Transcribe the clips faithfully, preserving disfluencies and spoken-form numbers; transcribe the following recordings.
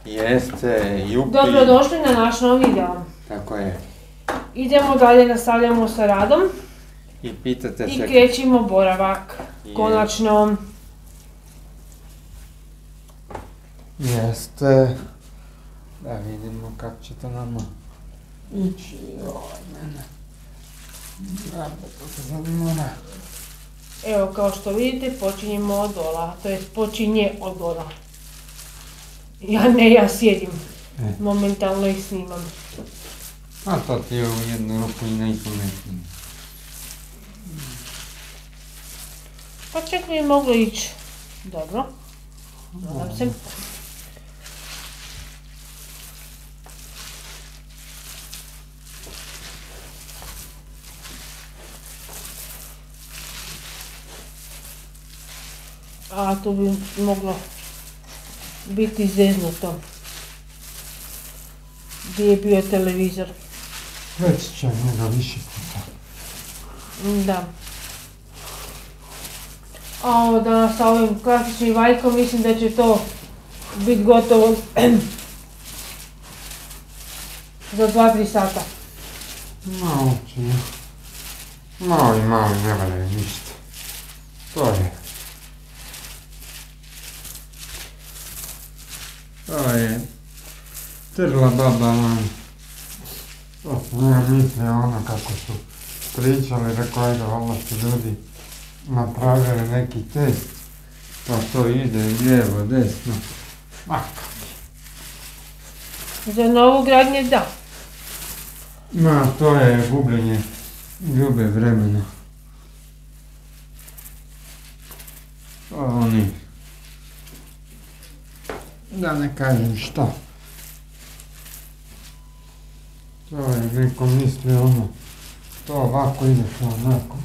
Jeste, jupi. Dobrodošli na naš novi video. Tako je. Idemo dalje, nastavljamo sa radom. I pitate se... I krećemo boravak. Je. Konačno. Jeste. Da vidimo kako će to nama ići. Ovaj mene. Da, to se zanimora. Evo, kao što vidite, počinjemo od dola. To jest, počinje od dola. Ja ne, ja sjedim. E. Momentalno ih snimam. A to ti je u jednu ruku i najpametnije. Pa čak mi je moglo ići. Dobro. Nadam se. A tu bi moglo biti zeznuto. Gdje je bio televizor? Već će njega više puta. Da. A ovo danas sa ovim klasičnim valjkom mislim da će to biti gotovo za dva tri sata. Malo će ne. Mali, mali, ne valjaju ništa. To je. To je. Trla baba lan. To sam ja mislio ono kako su pričali, rekao je da valjda su ljudi napravili neki test, pa to ide lijevo, desno. Ma Za novu gradnje da. Ma, to je gubljenje ljube vremena. To oni... Da ne kažem što. To je neko mislio ono, to ovako ide, to onako.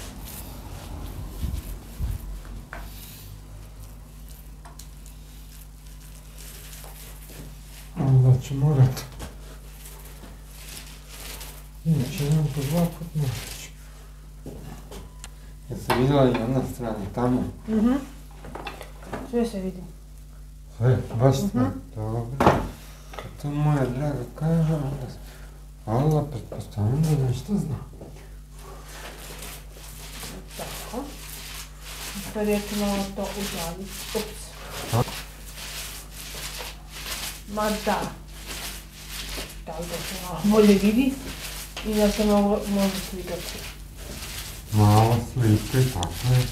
Onda ću morat ići jedan po dva put morat ću. Jesi vidjela i ona strana tamo? Mhm. Sve se vidi. Sve, baš sve, dobro. Kad to moja draga kaže, onda se... Allah, pretpostavljam da nešto zna. Tako. Sad je malo to udaliti. Ups. Ma da. Tako da se malo bolje vidi i da se mogu, može slikati. Malo slike, tako je.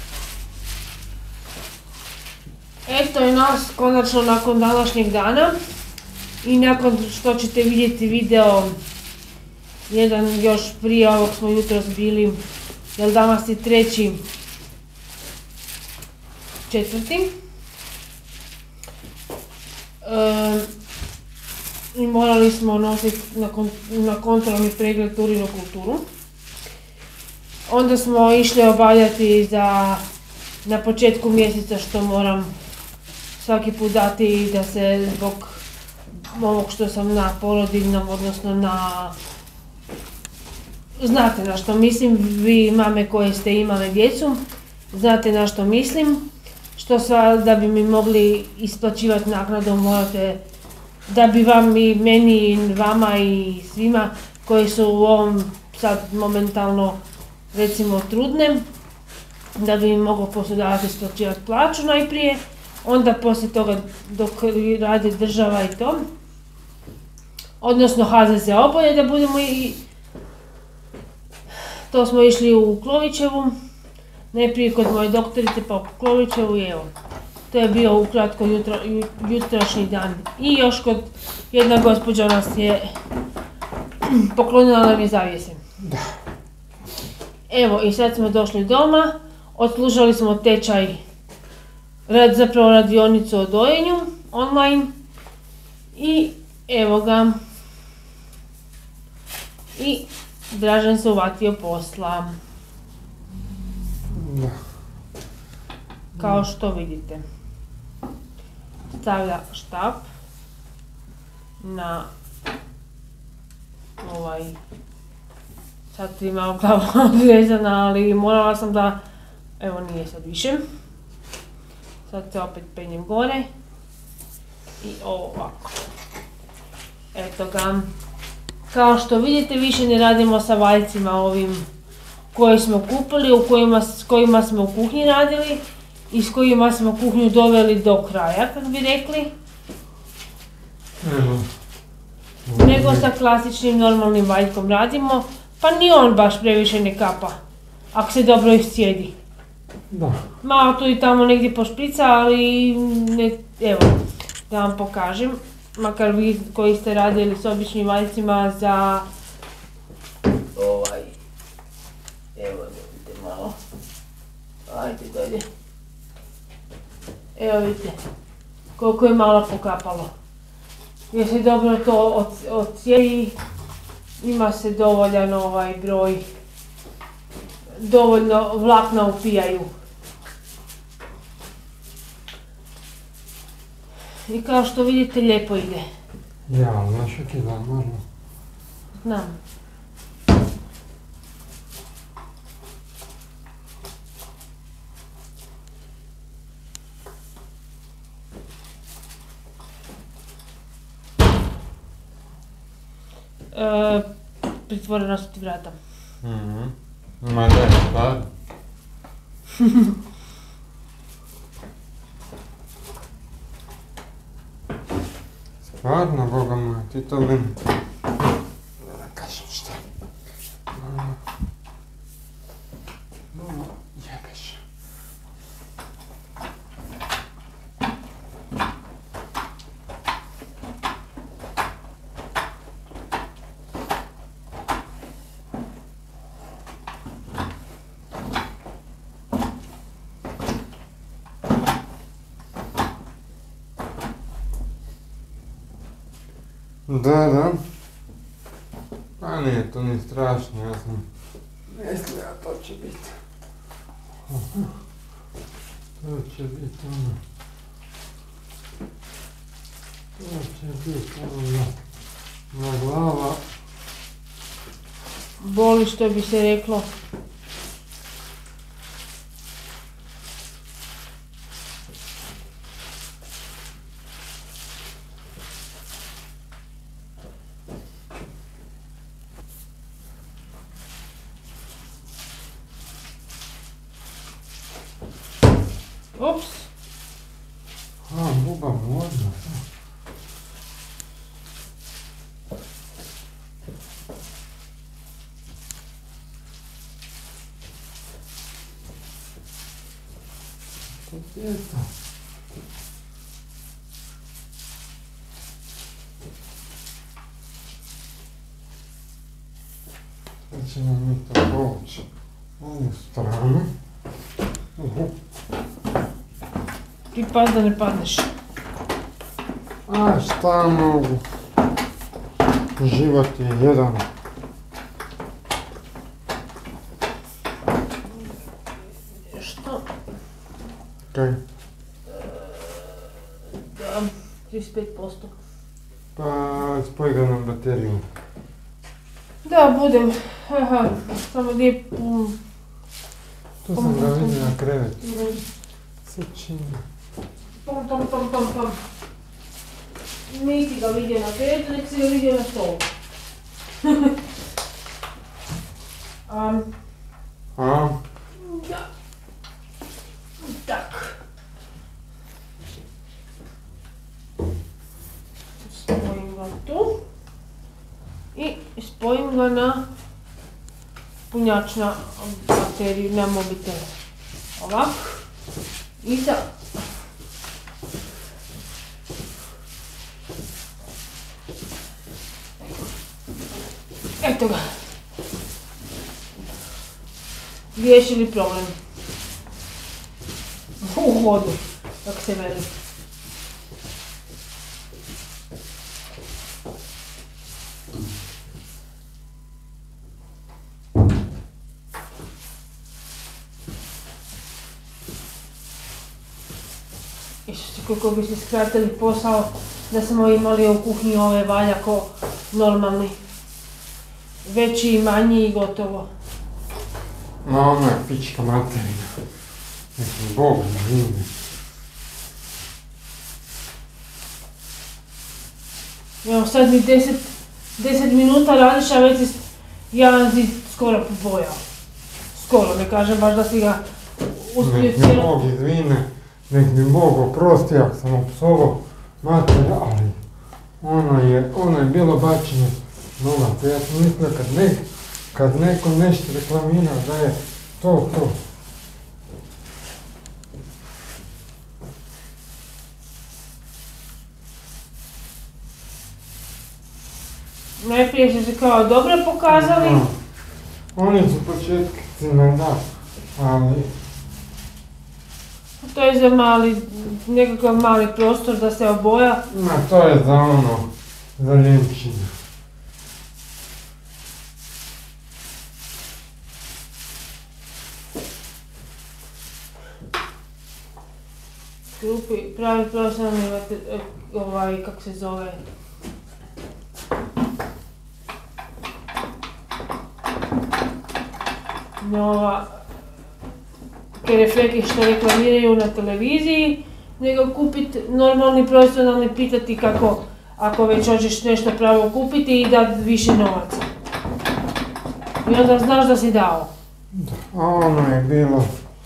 Eto je nas konačno nakon današnjeg dana i nakon što ćete vidjeti video jedan još prije ovog smo jutros bili, jer danas je treći četvrti. E, I morali smo nositi na, kon, na kontrolni pregled urinu kulturu. Onda smo išli obavljati za na početku mjeseca što moram svaki put dati da se zbog ovog što sam na porodiljnom, odnosno na... Znate na što mislim, vi mame koje ste imale djecu, znate na što mislim, što sad da bi mi mogli isplaćivati naknadu morate, da bi vam i meni, vama i svima koji su u ovom sad momentalno recimo trudne, da bi mi mogao poslodavac isplaćivati plaću najprije, onda poslije toga dok radi država i to, odnosno ha ze ze oboje da budemo i... To smo išli u Klovićevu, najprije kod moje doktorice pa u Klovićevu i evo. To je bio ukratko jutro, jutrašnji dan. I još kod jedna gospođa nas je poklonila nam je zavjese. Evo i sad smo došli doma, odslušali smo tečaj, rad, zapravo radionicu o dojenju online i evo ga. I Dražen se uvatio posla. Da. Kao što vidite. Stavlja štap na ovaj, sad ti malo glava vezana, ali morala sam da, evo nije sad više. Sad se opet penjem gore. I ovako. Eto ga. Kao što vidite, više ne radimo sa valjcima ovim koje smo kupili, u kojima, s kojima smo u kuhinji radili i s kojima smo kuhinju doveli do kraja, kako bi rekli. Evo. Nego sa klasičnim normalnim valjkom radimo, pa ni on baš previše ne kapa, ako se dobro iscijedi. Da. Malo tu i tamo negdje pošprica, ali ne, evo, da vam pokažem. Makar vi koji ste radili s običnim valjcima za ovaj, evo vidite malo, ajde dolje, evo vidite koliko je malo pokapalo. Jer se dobro to odcijedi, ima se dovoljan ovaj broj, dovoljno vlakna upijaju. I kao što vidite, lijepo ide. Ja, znaš neki dan, možda? Znam. E, pritvorena su ti vrata. Mhm. Ma da je stvarno. Stvarno, Boga moja, ti to mi... Da kažem šta. Malo... Malo jebeš. Da, da. Pa nije to ni strašno, ja sam mislio, a to će biti. To će biti ono... To će biti ono... Na glava. Boli, što bi se reklo. Ups. A, buba modna. To je to. Sad će nam mi to povući ovu stranu. Uhu. Ti pas da ne padneš. A šta mogu? Život je jedan. Što? Kaj? Da, trideset pet posto. Pa spoj ga na bateriju. Da, budem. Aha, samo gdje je pun. Tu sam ga vidio na krevetu. Sad čini. Pom, pom, pom, pom, pom. Nisi ga vidio na krevetu, nek si ga vidio na stolu. um, A? da. Tak. Spojim ga tu. I spojim ga na punjač na bateriju, na mobitel. Ovako. I sad. Eto ga. Riješili problem. U hodu, kako se veli. Isuse, koliko bi se skratili posao da smo imali u kuhinji ove valjako normalni. Veći i manji i gotovo. No, ona je pička materina. Mislim, Bog ne vidi. Evo sad mi deset minuta radiš, a već si jedan zid skoro pobojao. Skoro, ne kažem baš da si ga uspio Nek mi cijelo... Bog izvine, nek mi Bog oprosti ako sam opsovao mater, ali ono je, ono je bilo bačenje novaca. Ja sam mislio kad, nek, kad neko nešto reklamira da je to to. Najprije su se kao dobro pokazali. No. Oni su početcima, da, ali... To je za mali, nekakav mali prostor da se oboja. Ma, to je za ono, za ljepšinu. Grupi, pravi profesionalni, ovaj, kako se zove, nova, kerefeki što reklamiraju na televiziji, nego kupiti normalni profesionalni, pitati kako, ako već hoćeš nešto pravo kupiti i dati više novaca. I onda znaš da si dao. Da, a ono je bilo...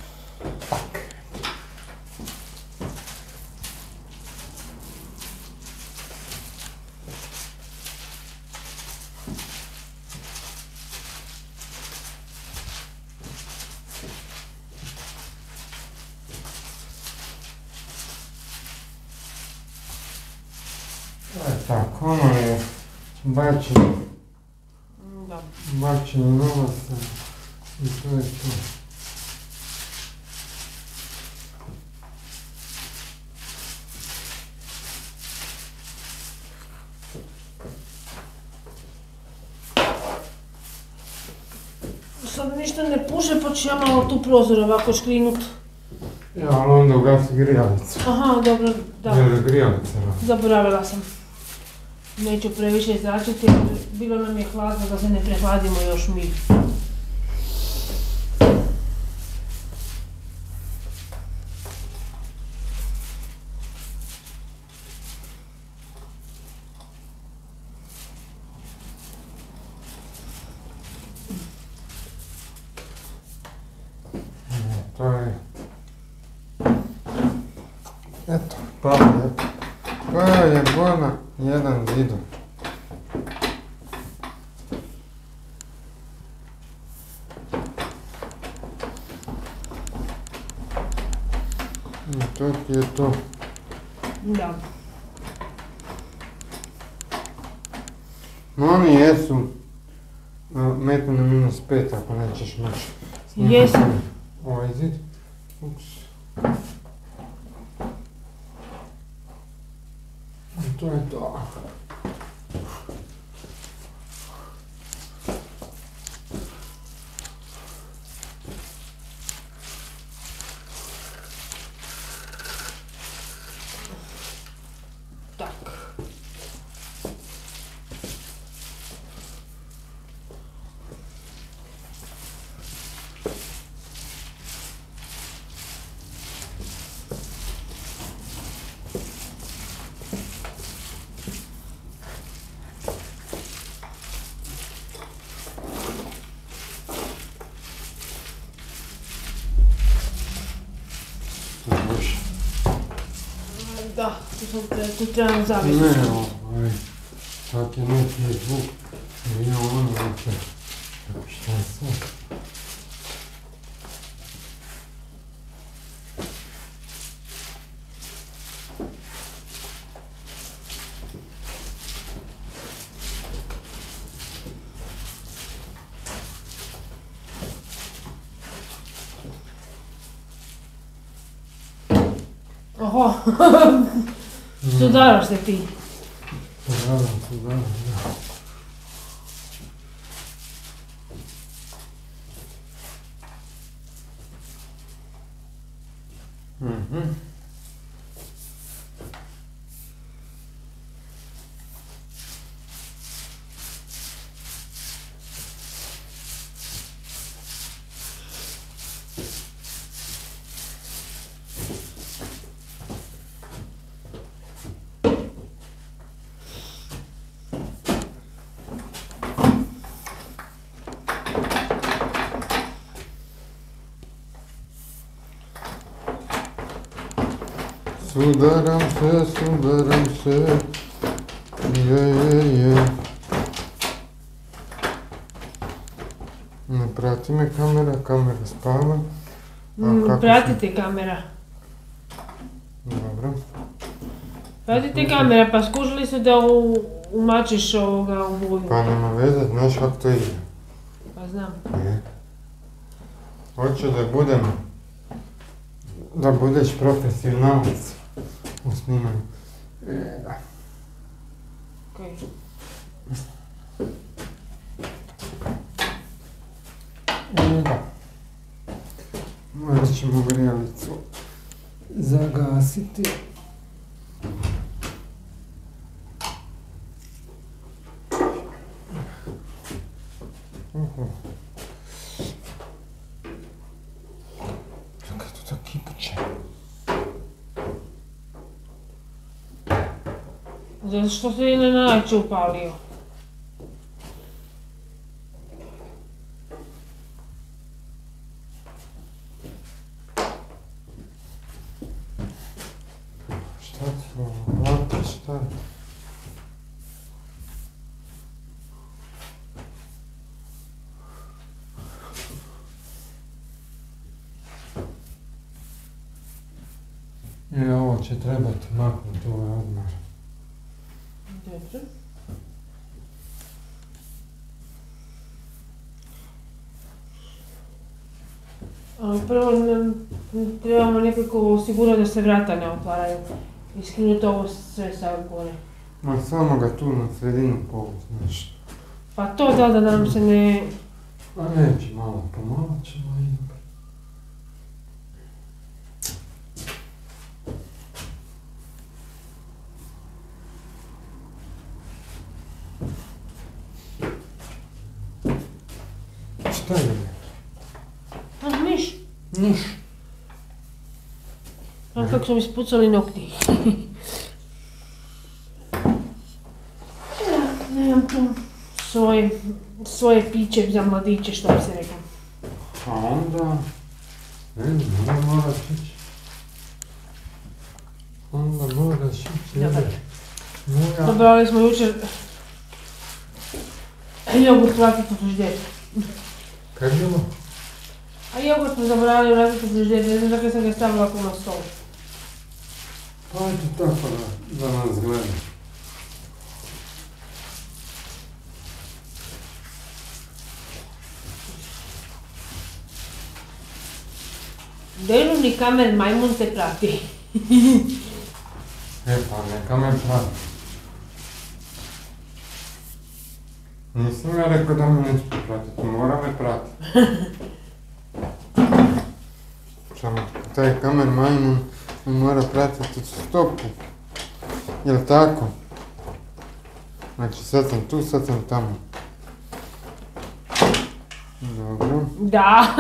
E tako, ono je bačenje, Da. bačenje novaca i to je to. Sad ništa ne puše, pa ću ja malo tu prozor ovako škrinut. Ja, ali onda ugasi grijalicu. Aha, dobro, da. Jer je grijalica radi. Zaboravila sam. Neću previše zračiti, jer bilo nam je hladno da se ne prehladimo još mi. To je... Eto, hvala lijepo. To je bona jedan zidor. I to ti je to. Da. No oni jesu metu na minus pet ako nećeš moći. Jesu. Ovaj zid. Ups. I to je to. Tak. Još. Da, tu, sam tre, tu trebam zaviti. Ne, ovaj, čak je neki zvuk, nije ono, dakle, šta je sad? Oho, sudaraš se ti. Sudaram, sudaram, da. Mhm. Sudaram se, sudaram se, je, je, je. Ne prati me kamera, kamera spava. Mm, pratite kamera. Dobro. Pratite kamera, pa skužili su da u, umačiš ovoga u boju. Pa nema veze, znaš kako to ide. Pa znam. Je. Hoću da budem, da budeš profesionalac u snimanju. E, da. Okej. E, da. Morat ćemo grijalicu zagasiti. Uhu. Čekaj, tu to kipuće. Zato što se i na najče upalio. Šta ti ovo, blata, šta je? E, ovo će trebati maknuti ovaj odmor. Dobro. Ali prvo nam trebamo nekako osigurati da se vrata ne otvaraju. I skinuti ovo sve sa gore. Ma samo ga tu na sredinu povući, znaš. Pa to da da nam se ne... A neće, malo pomalo ćemo i... Šta je? A, niš. Niš. A kako su mi spucali nokti. Ja, nemam tu svoje, svoje piće za mladiće, što bi se rekao. A onda... Ne znam, onda moraš ići. Onda moraš ići. Dobar. Moja... Dobrali smo jučer jogurt vratiti u frižider. Kaj je bilo? A jogurt smo zaboravili vratiti u frižider, ne znam dakle sam ga stavila ako na stol. Pa eto tako da, da nas gleda. Dežurni kamer majmun te prati. E pa neka me prati. Nisam ja rekao da me neće pratiti, mora me pratiti. Samo taj kamer majmun me mora pratiti stopu. Jel' tako? Znači sad sam tu, sad sam tamo. Dobro. Da.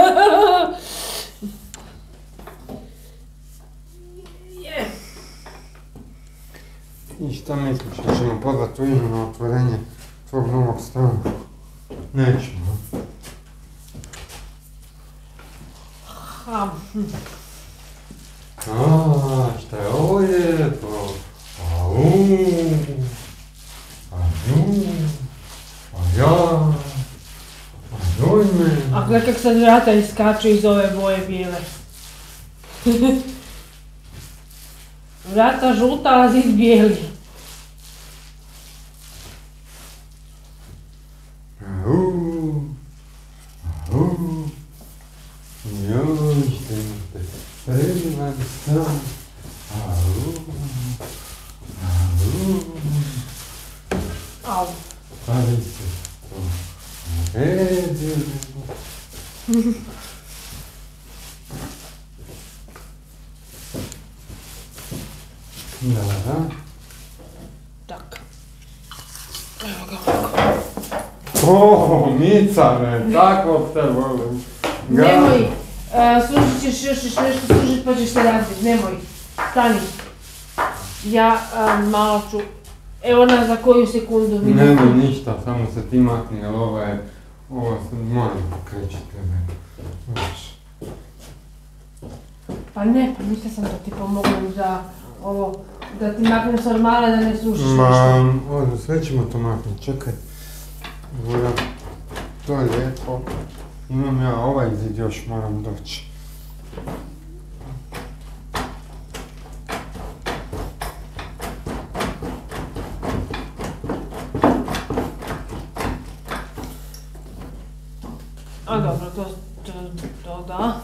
Je. I šta misliš, ćemo pozvati Inu na otvorenje tvog novog stana? Nećemo. Ha. A, šta je ovo lijepo? Au, a nju, a ja, a joj me. A gledaj kak sad vrata iskaču iz ove boje bijele. Vrata žuta, a zid bijeli. Au, au, joj, što imate predivan stan. Au, au, Au. ali se to uredilo. Da, da. Tak. Evo ga ovako. O, Mica me, tako te volim. Nemoj, a, služit ćeš još ćeš nešto služit pa ćeš se razbiti, nemoj. Stani. Ja a, malo ću, evo na za koju sekundu vidim. Nemoj ništa, samo se ti makni, jer ovo je, ovo se moram kreći tebe. Znaš. Pa ne, pa mislila sam da ti pomognem za ovo, da ti maknem s ormara da ne sušiš Ma, ništa. ono, sve ćemo to maknuti, čekaj. Voda, to je lijepo. Imam ja ovaj zid, još moram doći. A dobro, to, to, to da.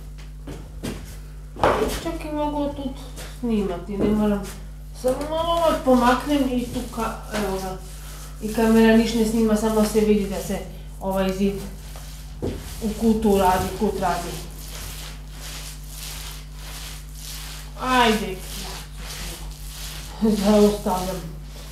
Čak i mogu tu snimati, ne moram. Samo malo pomaknem i tu ka, evo ga. I kamera niš ne snima, samo se vidi da se ovaj zid u kutu radi, kut radi. Ajde, zaustavljam.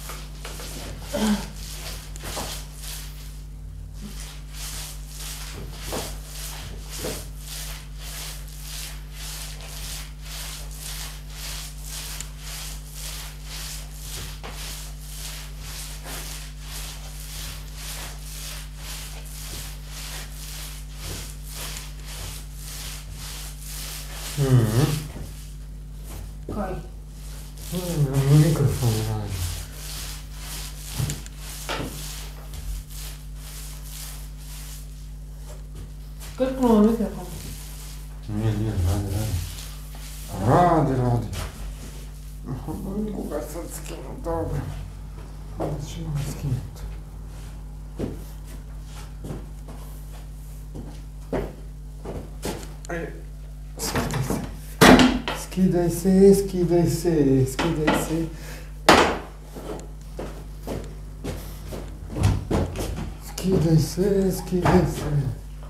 Mhm. Kaj? Mm, mikrofon radi. Krknuo mikrofon. Nije, nije, radi, radi. Radi, radi. Mogu ga sad skinuti, dobro. Onda ćemo ga skinuti. Ajde, skidaj se. Skidaj se, skidaj se, skidaj se. Skidaj se, skidaj se.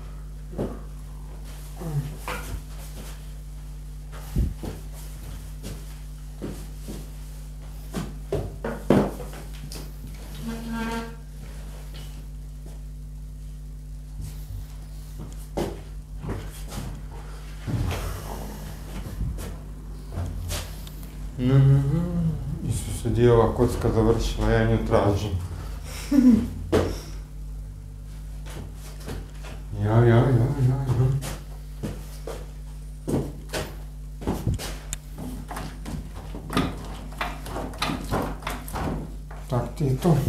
Mm-hmm. Isuse, di je ova kocka završila, ja nju tražim. Ja, ja, ja, ja, ja. Tak ti je to.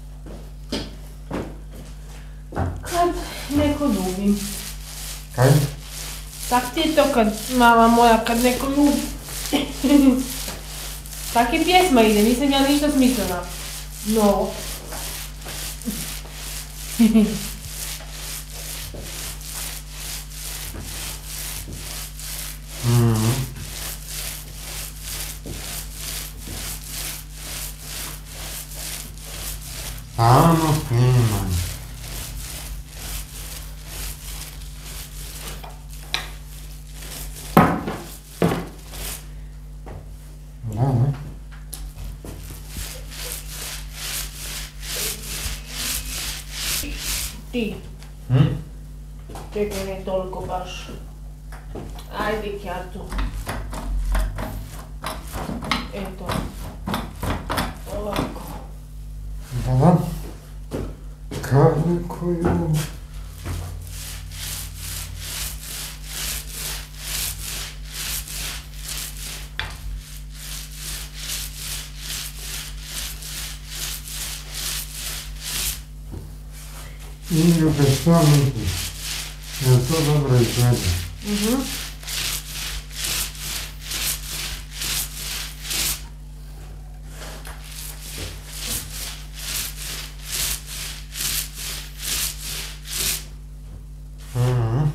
Kad neko ljubi. Kaj? Tak ti je to kad, mama moja, kad neko ljubi. Tak je pjesma ide, nisam ja ništa smislila. Novo. Mhm. Samo snimaj. Da, da. Ti. Hm? Čekaj, ne toliko baš. Ajde, Kjatu. Eto. Ovako. Da, da. Kako ju... I ljube, šta misliš? Jel to dobro izgleda? Mhm. Mhm.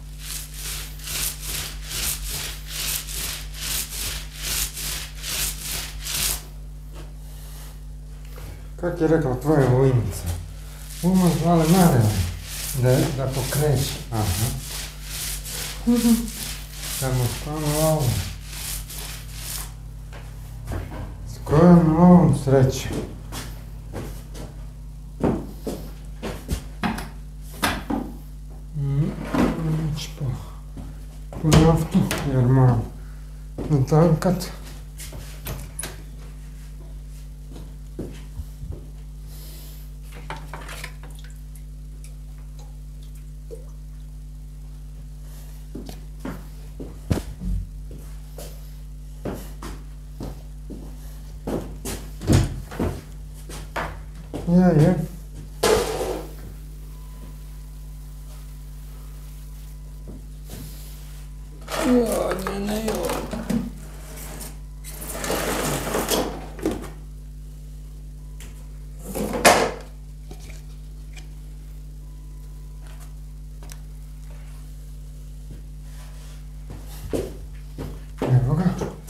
Kak je rekla tvoja vojnica? Uma zvale Marele, da, da pokreće. Aha. Samo stano ovo. S kojom novom srećom? Mm, ići po, po naftu, jer moram natankat. Je, je. Joj, ne, joj. Evo ga.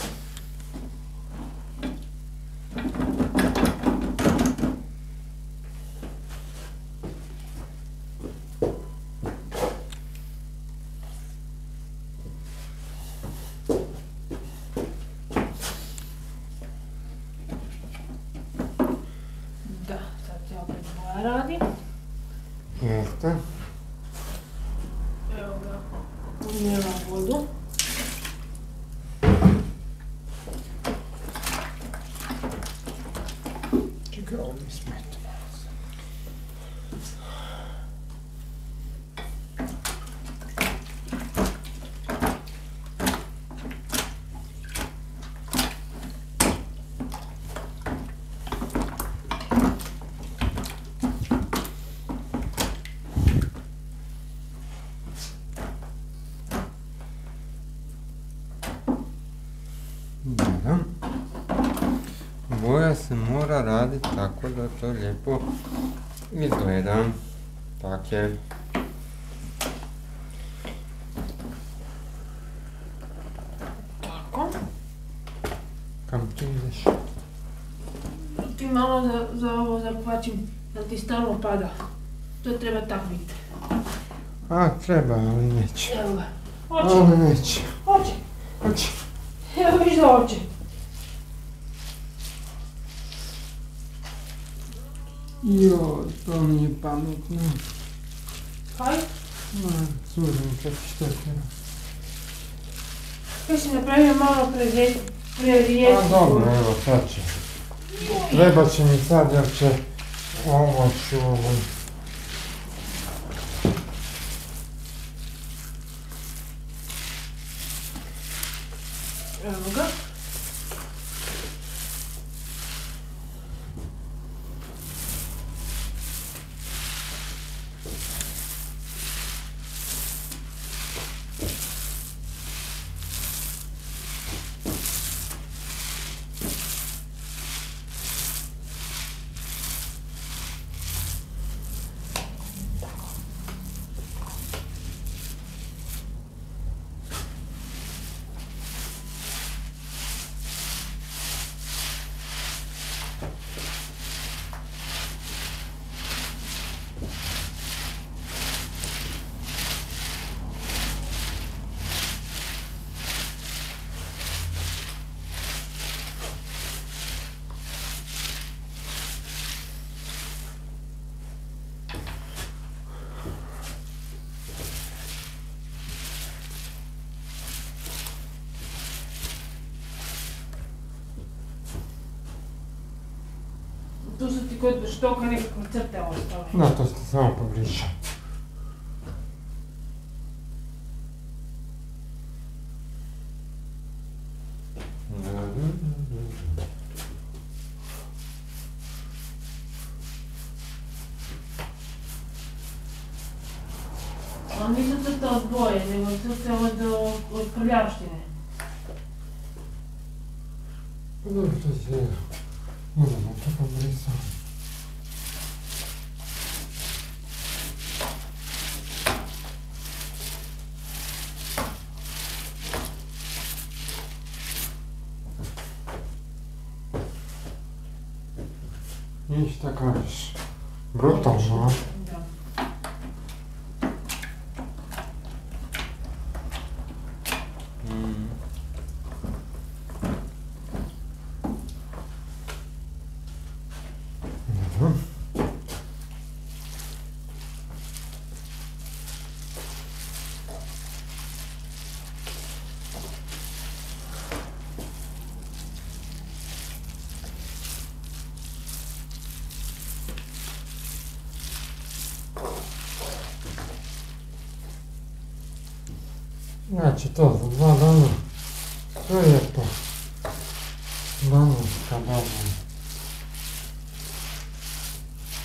Da, sad se opet boja radi. Jeste. Evo ga, unijela vodu. Čekaj, ovo mi smeta. Da. Boja se mora raditi tako da to lijepo izgleda. Tak je. Tako. Kam ti ideš? Ti malo za, za ovo zakvačim, da ti stalno pada. To treba tak biti. A, treba, ali neće. Evo ga. Hoće. Ali neće. Hoće. Hoće. Evo viš da hoće. Joj, to mi je pametno. Kaj? Ma, curim čak što treba. Kaj si napravio malo prerijetku? A dobro, evo, sad će. Treba će mi sad jer će ovo ću ovo. Evo ga. Tu su ti kod štoka nekakve crte ostale. Da, to ste samo pobrišao. Ali nisu crte od boje, nego crte od, od prljavštine. Dobro, to je... Idemo to pobrisao. I šta kažeš? Brutalno, a? Da. Mm. Dobro. Znači to za dva dana, sve je to. Danas kad dana.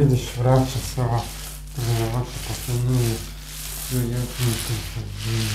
vidiš, vraća se ova prljavoća posle nije sve jetnice sa zime.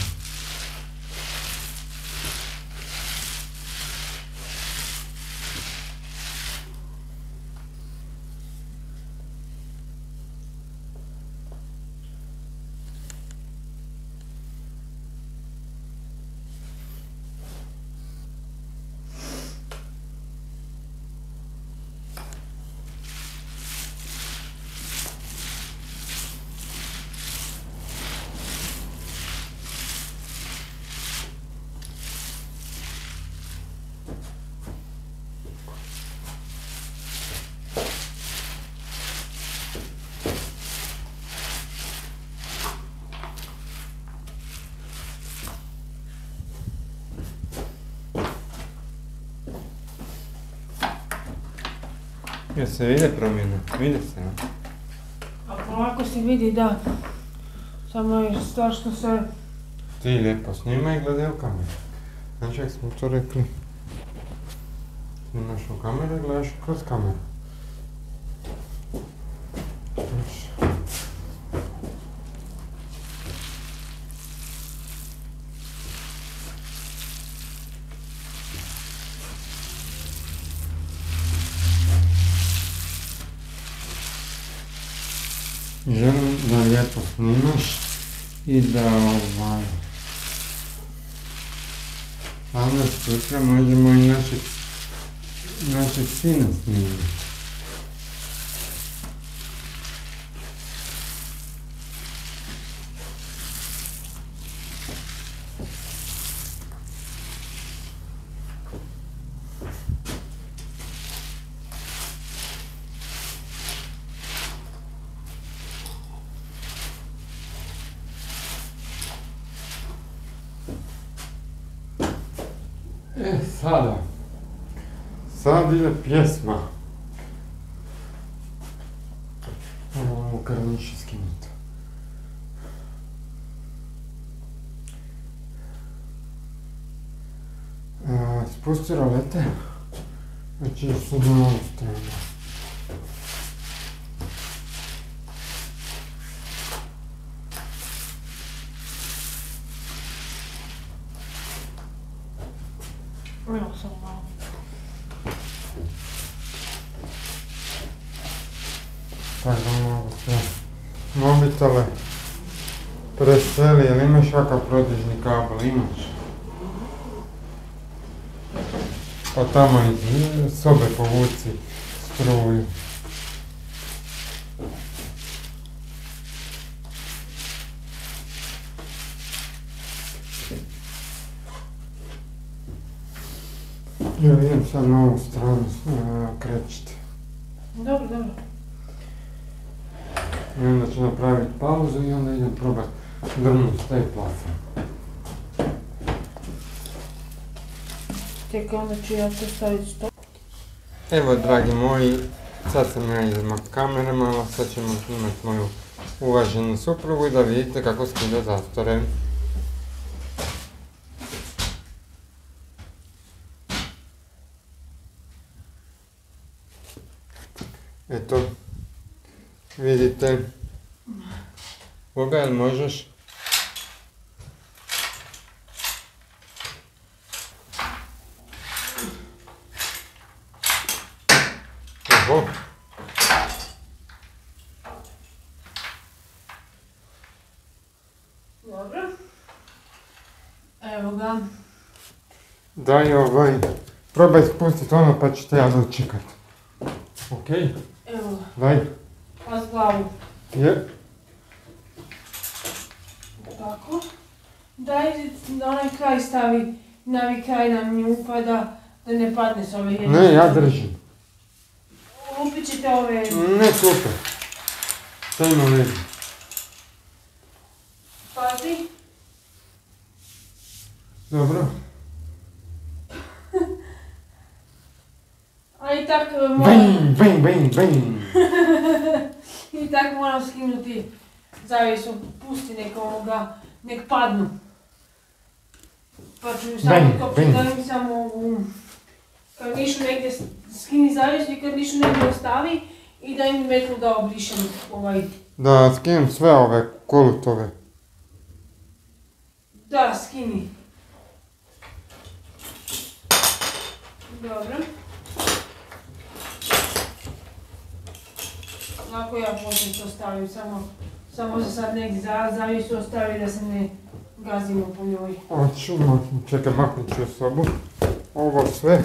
Jel se vide promjena? Vide se, no? A polako se vidi, da. Samo je stvar što se... Ti lijepo snimaj i gledaj u kameru. Znači, jak smo to rekli, snimaš u kameru i gledaš kroz kameru. Znači. Želim da lijepo snimaš i da ovaj... onda sutra možemo i našeg, našeg sina snimati. E, sada, sad ide pjesma. Ovo karniše skinuti. Spusti rolete, znači su na ovu stranu. Evo sam malo. Tako da mogu sve mobitele preseli, jel imaš kakav prodižni kabel? Imaš? Pa tamo iz sobe povuci struju. Ja idem sad na ovu stranu krećiti. Dobro, dobro. I onda ću napraviti pauzu i onda idem probati drnuti taj plafon. Čekaj, onda ću ja to staviti stop. Evo, dragi moji, sad sam ja izmak kamere malo, sad ćemo snimati moju uvaženu suprugu i da vidite kako skida zastore. Eto, vidite. Boga, jel možeš? Oho. Dobro. Evo ga. Daj ovaj, probaj spustiti ono pa ću te ja dočekat. Okej? Evo ga. Daj. Pas glavu. Je. Tako. Daj da onaj kraj stavi, navi kraj nam nju pa da, da ne padne s ove jedne. Ne, ja držim. Lupit ćete ove... Ne, super. Šta ima veze? Pazi. Dobro. A i tak moram... Bang, bang, bang, bang. I tak moram skinuti zavjesu, pusti nek ovoga, nek padnu. Pa ću samo Bang, kopčiti, bang. da mi samo ovu... Kad nišu negdje skini zavjesu i kad nišu negdje ostavi I da im metnu da obrišem ovaj... Da skinem sve ove kolutove. Da, skini. Dobro. Ako ja poslije to stavim, samo, samo za sad nek za, zavisu ostavi da se ne gazimo po njoj. Hoću, čekaj, maknut ću sobu. Ovo sve.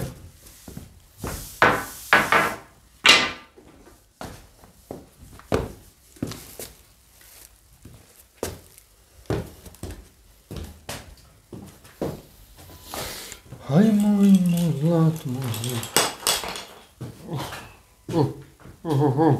Hajmo, hajmo, zlat može. Uh, uh, uh, uh, uh.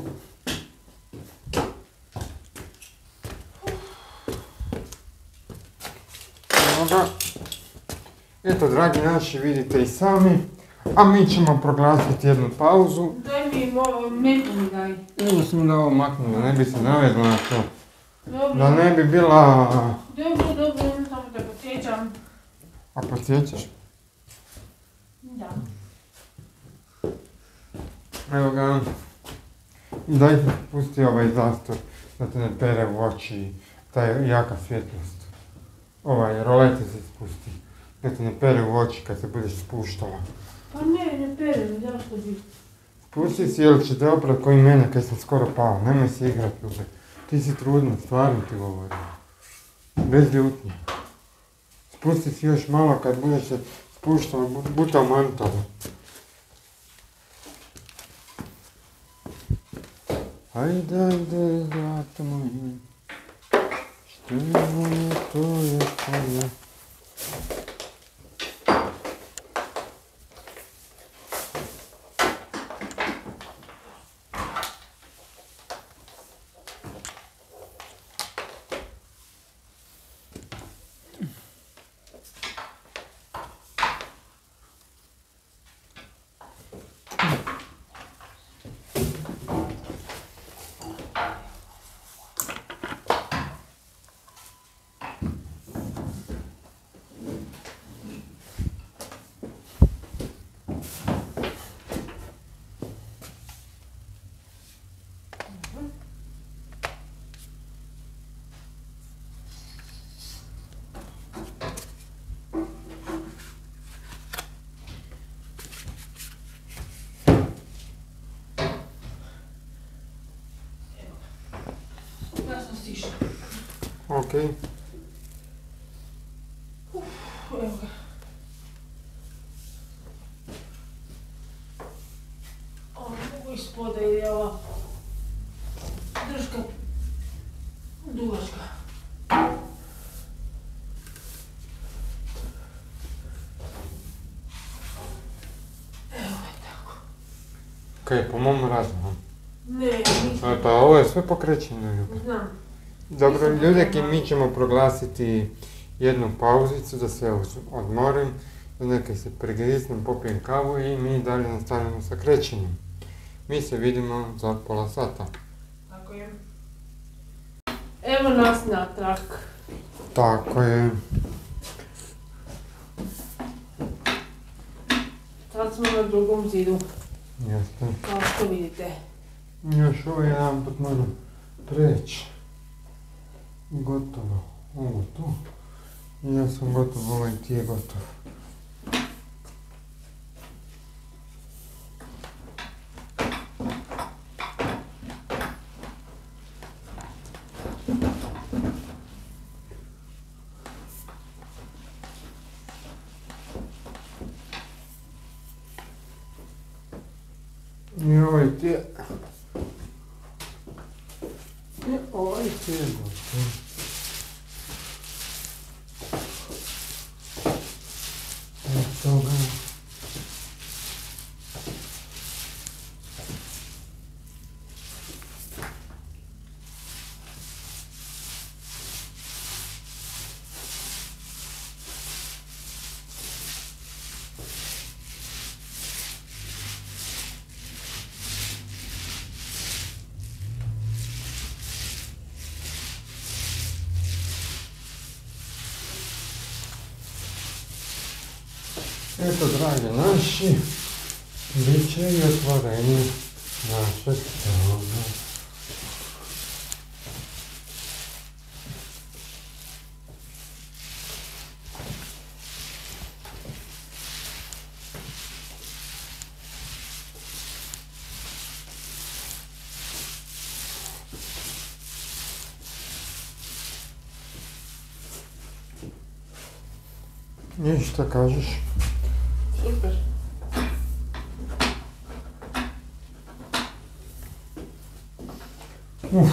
Eto, dragi naši, vidite i sami, a mi ćemo proglasiti jednu pauzu. Daj mi metnu mi daj. Evo sam da ovo maknu, da ne bi se navezla na to. Dobro. Da ne bi bila... Dobro, dobro, samo da podsjećam. A podsjećaš? Da. Evo ga. Daj pusti ovaj zastor, da te ne pere u oči, taj jaka svjetlost. Ovaj, rolete se spusti, da te ne pere u oči kad se budeš spuštala. Pa ne, ne pere mi, zašto bi? Spusti si, jer će te oprat koji mene kad sam skoro pao, nemoj se igrat, ljube. Ti si trudna, stvarno ti govorim. Bez ljutnje. Spusti si još malo kad budeš se spuštala, buta u mantala. Ajde, ajde, zlato moje. Što je moje, to je tvoje. Okej. Uf, evo ga. Ovo mogu ispoda jer je ova drška dugačka. Evo je tako. Kaj, po mom razumu? Ne, nisam. Pa ovo je sve pokrećeno, ljubav. Znam. Dobro, ljudeki, mi ćemo proglasiti jednu pauzicu da se odmorim, da nekaj se pregriznem, popijem kavu i mi dalje nastavimo sa krećenjem. Mi se vidimo za pola sata. Tako je. Evo nas natrag. Tako je. Sad smo na drugom zidu, Jeste. kao što vidite. Još ovo jedan put moram preći. Gotovo. Ovo tu. I ja sam gotov, ovaj ti je gotov. I ovaj ti je... I ovaj ti je gotov. Toga. Eto, dragi naši, bit će i otvorenje našeg tela. I šta kažeš? Super. Uf.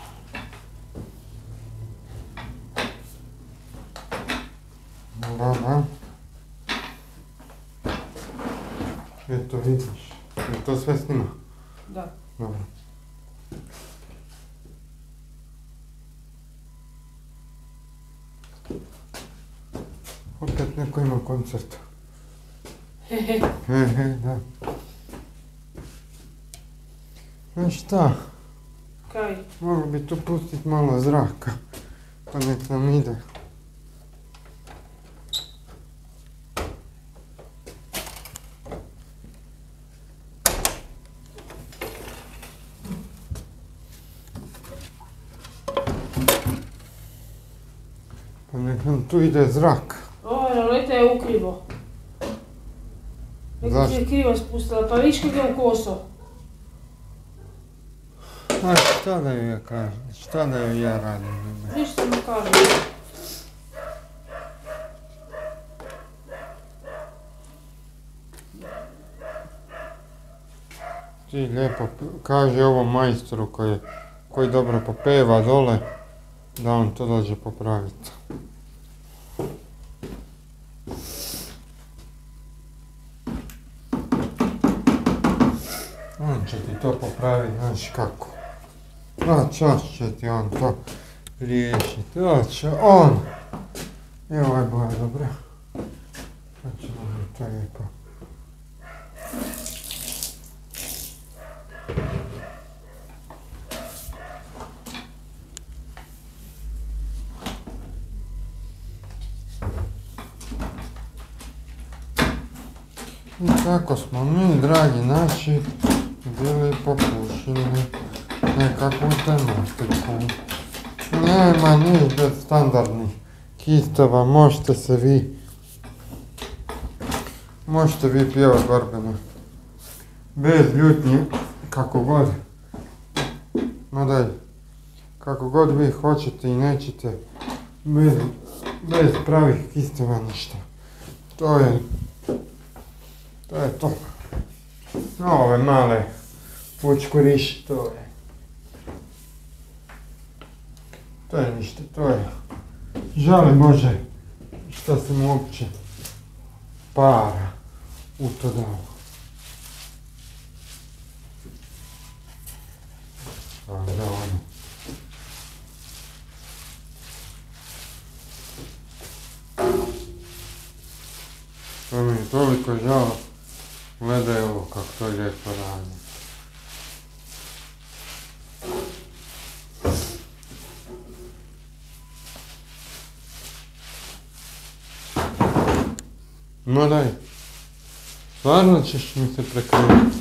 Dobro. Eto vidiš. Je to sve snima? Da. Dobro. Opet neko ima koncert. Hehe. Hehe, da. Znaš šta? Kaj? Mogli bi tu pustit malo zraka, pa nek nam ide. Pa nek nam tu ide zrak. Ovo roleta je ukrivo. Neko ti je krivo spustila, pa viš kako je u koso. A šta da joj ja kažem, šta da joj ja radim? Viš što mu kažem. Ti lijepo kaži ovom majstoru koji, koji dobro popeva dole, da on to dođe popraviti. On će ti to popraviti, znaš kako. A čas će ti on to riješiti, to će on. I ovo je boja dobra. Sad ćemo mi to lijepo. I tako smo mi, dragi naši, bili popušili nekakvu tematiku. Nema niš bez standardnih kistova, možete se vi, možete vi pjevati borbeno. Bez ljutnji, kako god. No daj, kako god vi hoćete i nećete, bez, bez pravih kistova ništa. To je To je to. Ove male pučkuriši, to je. To je ništa, to je. Žali Bože šta sam uopće para u to dao. A da ono. To mi je toliko žao. Gledaj ovo kako to lijepo radi. No daj, stvarno ćeš mi se prekrenuti.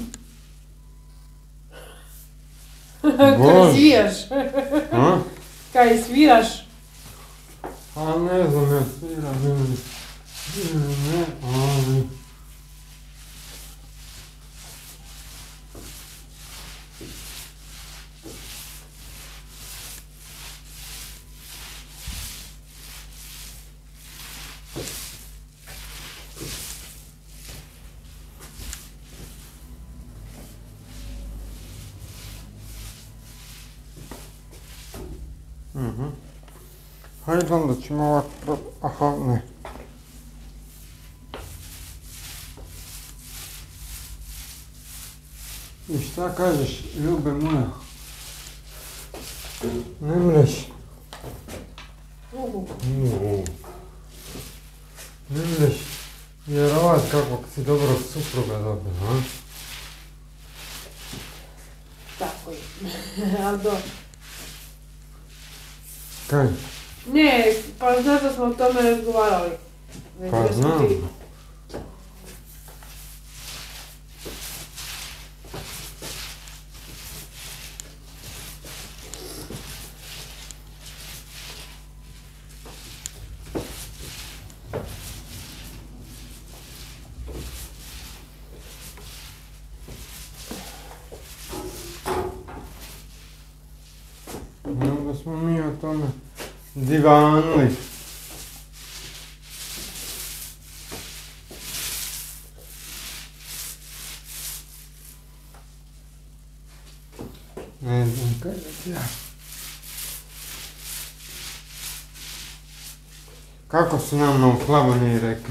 Kaj sviraš? A? Kaj sviraš? A ne znam, ja sviram ili ne, ali... Mhm. Hajde onda ćemo ovako, aha ne. I šta kažeš, ljube moja? Ne mreš? Uhu. Uuu. Ne mreš vjerovat kakvog si dobro supruga dobila, a? Tako je. Ali dobro. Kaj? Ne, pa znaš da smo o tome razgovarali. Pa znam. tome divanli. Ne znam kaj da ti ja. Kako su nam u Slavoniji rekli?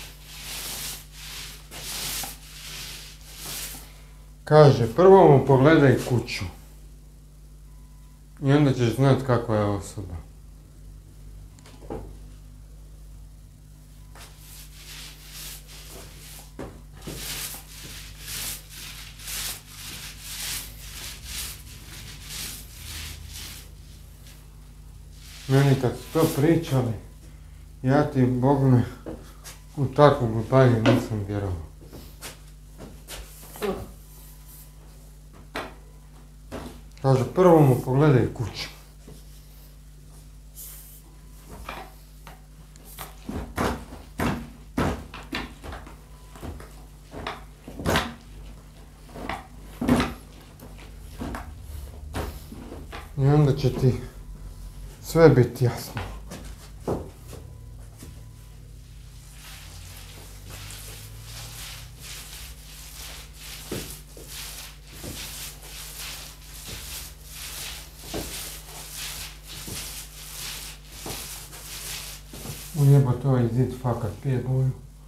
Kaže, prvo mu pogledaj kuću. I onda ćeš znat kakva je osoba. Meni kad su to pričali, ja ti, Bog me, u takvu glupanju nisam vjerovao. Kaže, prvo mu pogledaj kuću. I onda će ti sve biti jasno. Ujebote, ovaj zid fakat pije boju.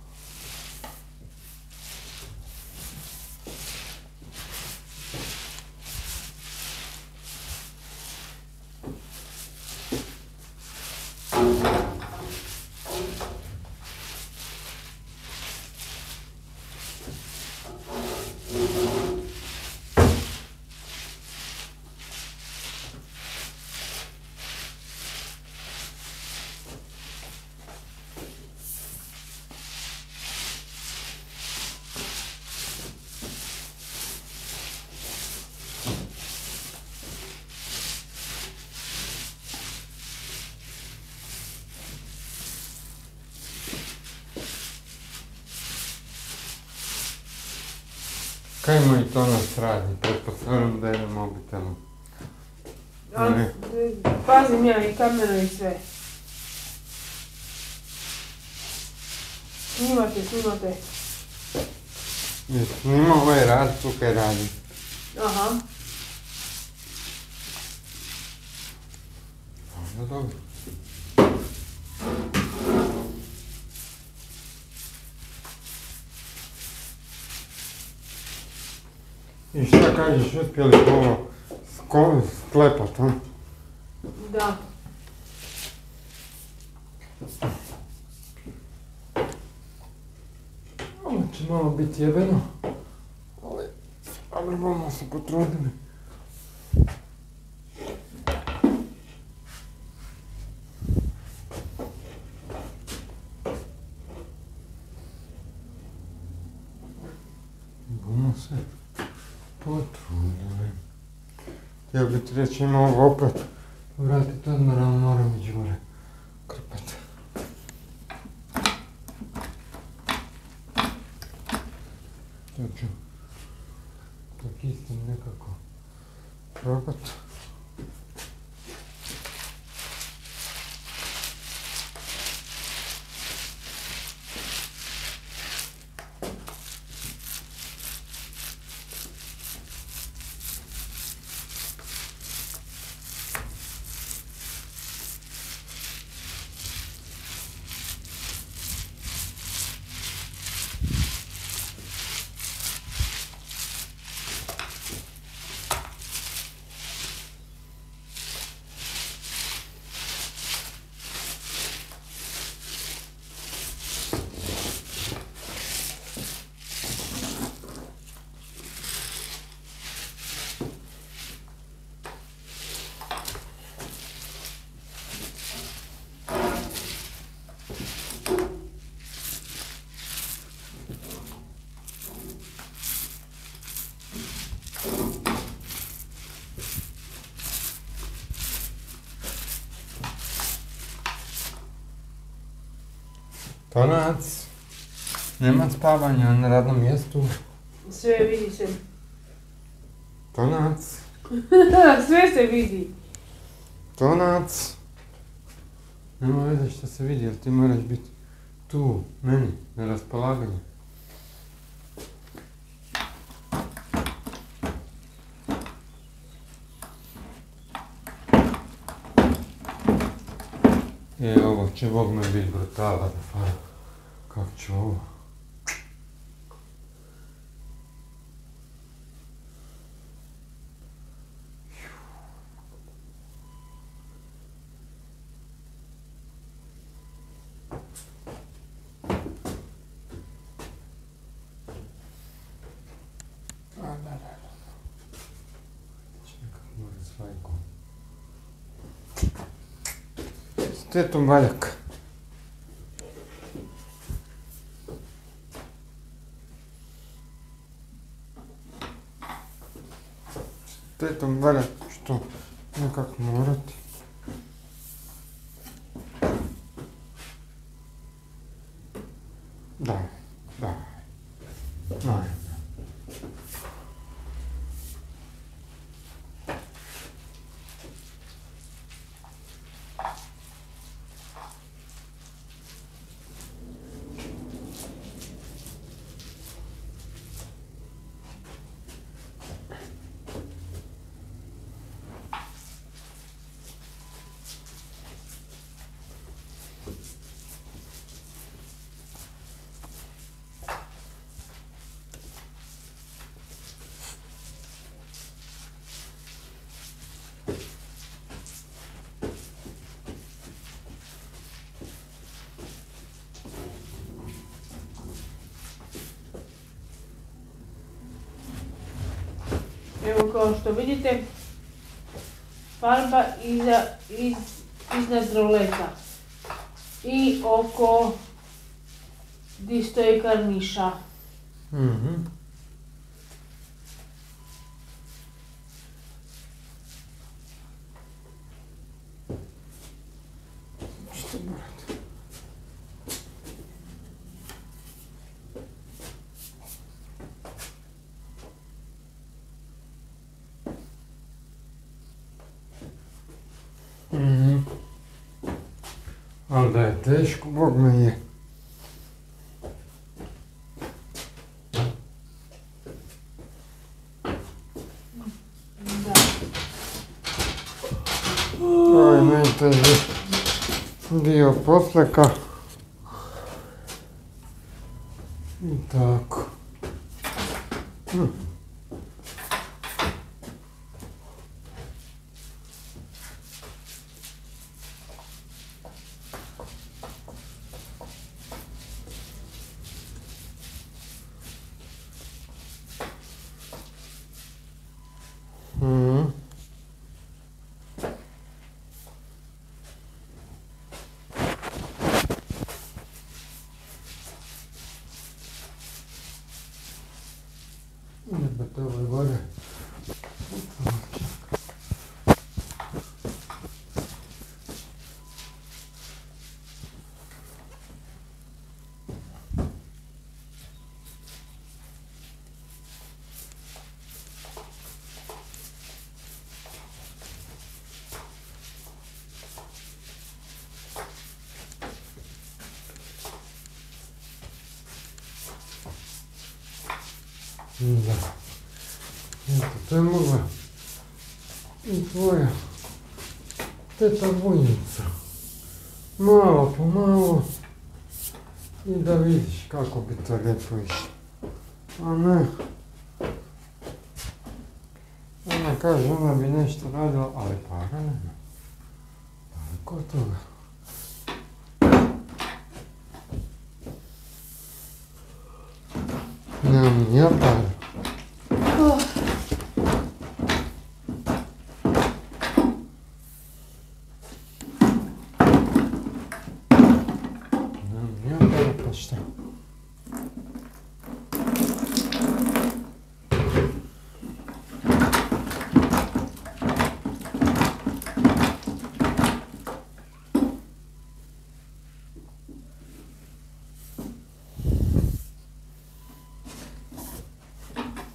Kaj moj Tonac radi? Pretpostavljam da je na mobitelu. A, pazim ja i kameru i sve. Snimate, snimate. Je snimao ovaj rad, tu kaj radi. Aha. Onda dobro. I šta kažeš, uspjeli ovo sklepat, a? Da. Ovo će malo biti jebeno, ali, ali bomo se potrudili. Bomo se potrudili. Htio bi ti reći, ima ovo opet vratiti odmah, ali moram ići gore krpati. To ću tak istim nekako probati. Tonac, nema spavanja na radnom mjestu. Sve vidi se. Tonac. Sve se vidi. tonac. Nema veze što se vidi, jer ti moraš biti tu, meni, na raspolaganju. E, ovo će Bog me biti brutala da fara. Kako ću ovo? Tetom Valjak. Tetom Valjak, što nekako morati. Da, da. Ajde. Evo kao što vidite, farba iza, iz, iznad roleta i oko gdje stoji karniša. Mhm. Što morate? Mhm. Ali da je teško, Bog me je. Ovo je najteži dio posleka. I tako. Hm. Mhm. Jebate, ovo je gore. Da. Eto, to je mogla i tvoja teta Vujnica. Malo po malo i da vidiš kako bi to lijepo išlo. A ne. Ona kaže, ona bi nešto radila, ali para nema. Daleko od toga. Nemam ni ja para. Oh. Nemam ni ja para, pa šta?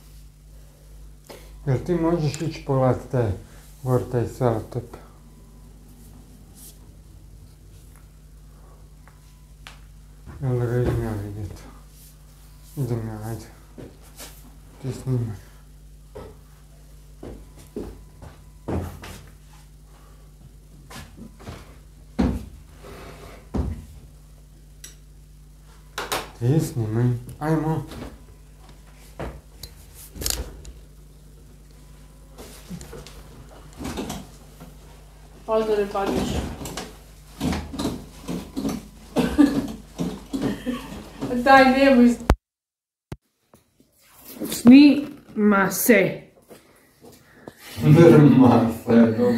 Jel ti možeš ići pogledati te, gore taj selotep? Jel da ga idem ja vidjeti? Idem ja, ajde. Ti snimaj. Ti snimaj, ajmo. Ajde ne padneš. Daj, nemoj. Snima se. Drma se, dobro.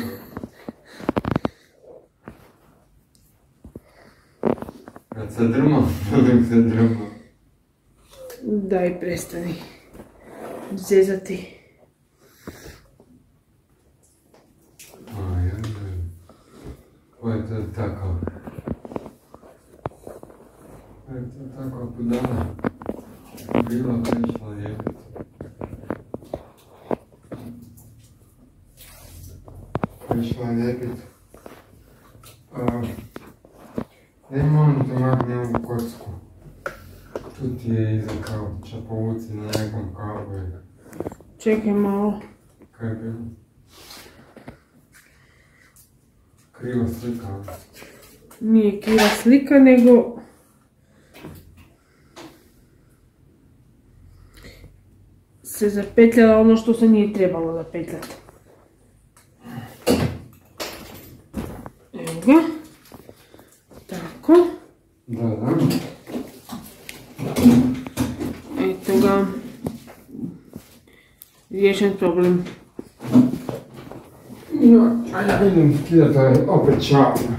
Kad se drma, uvijek se drma. Daj, prestani. Zezati. Aj, aj, aj. Ko je to takav? Ko je to takav budala? Bila prišla jebiti. Prišla jebiti. Nema on to magne ovu kocku. Tu ti je iza kauča, povuci na nekom kablu. Čekaj malo. Kaj je bilo? Kriva slika. Nije kriva slika, nego... se zapetljala ono što se nije trebalo zapetljati. Evo ga. Tako. Da, da. Eto ga. Riješen problem. Ja, a ja vidim skidati opet čavna.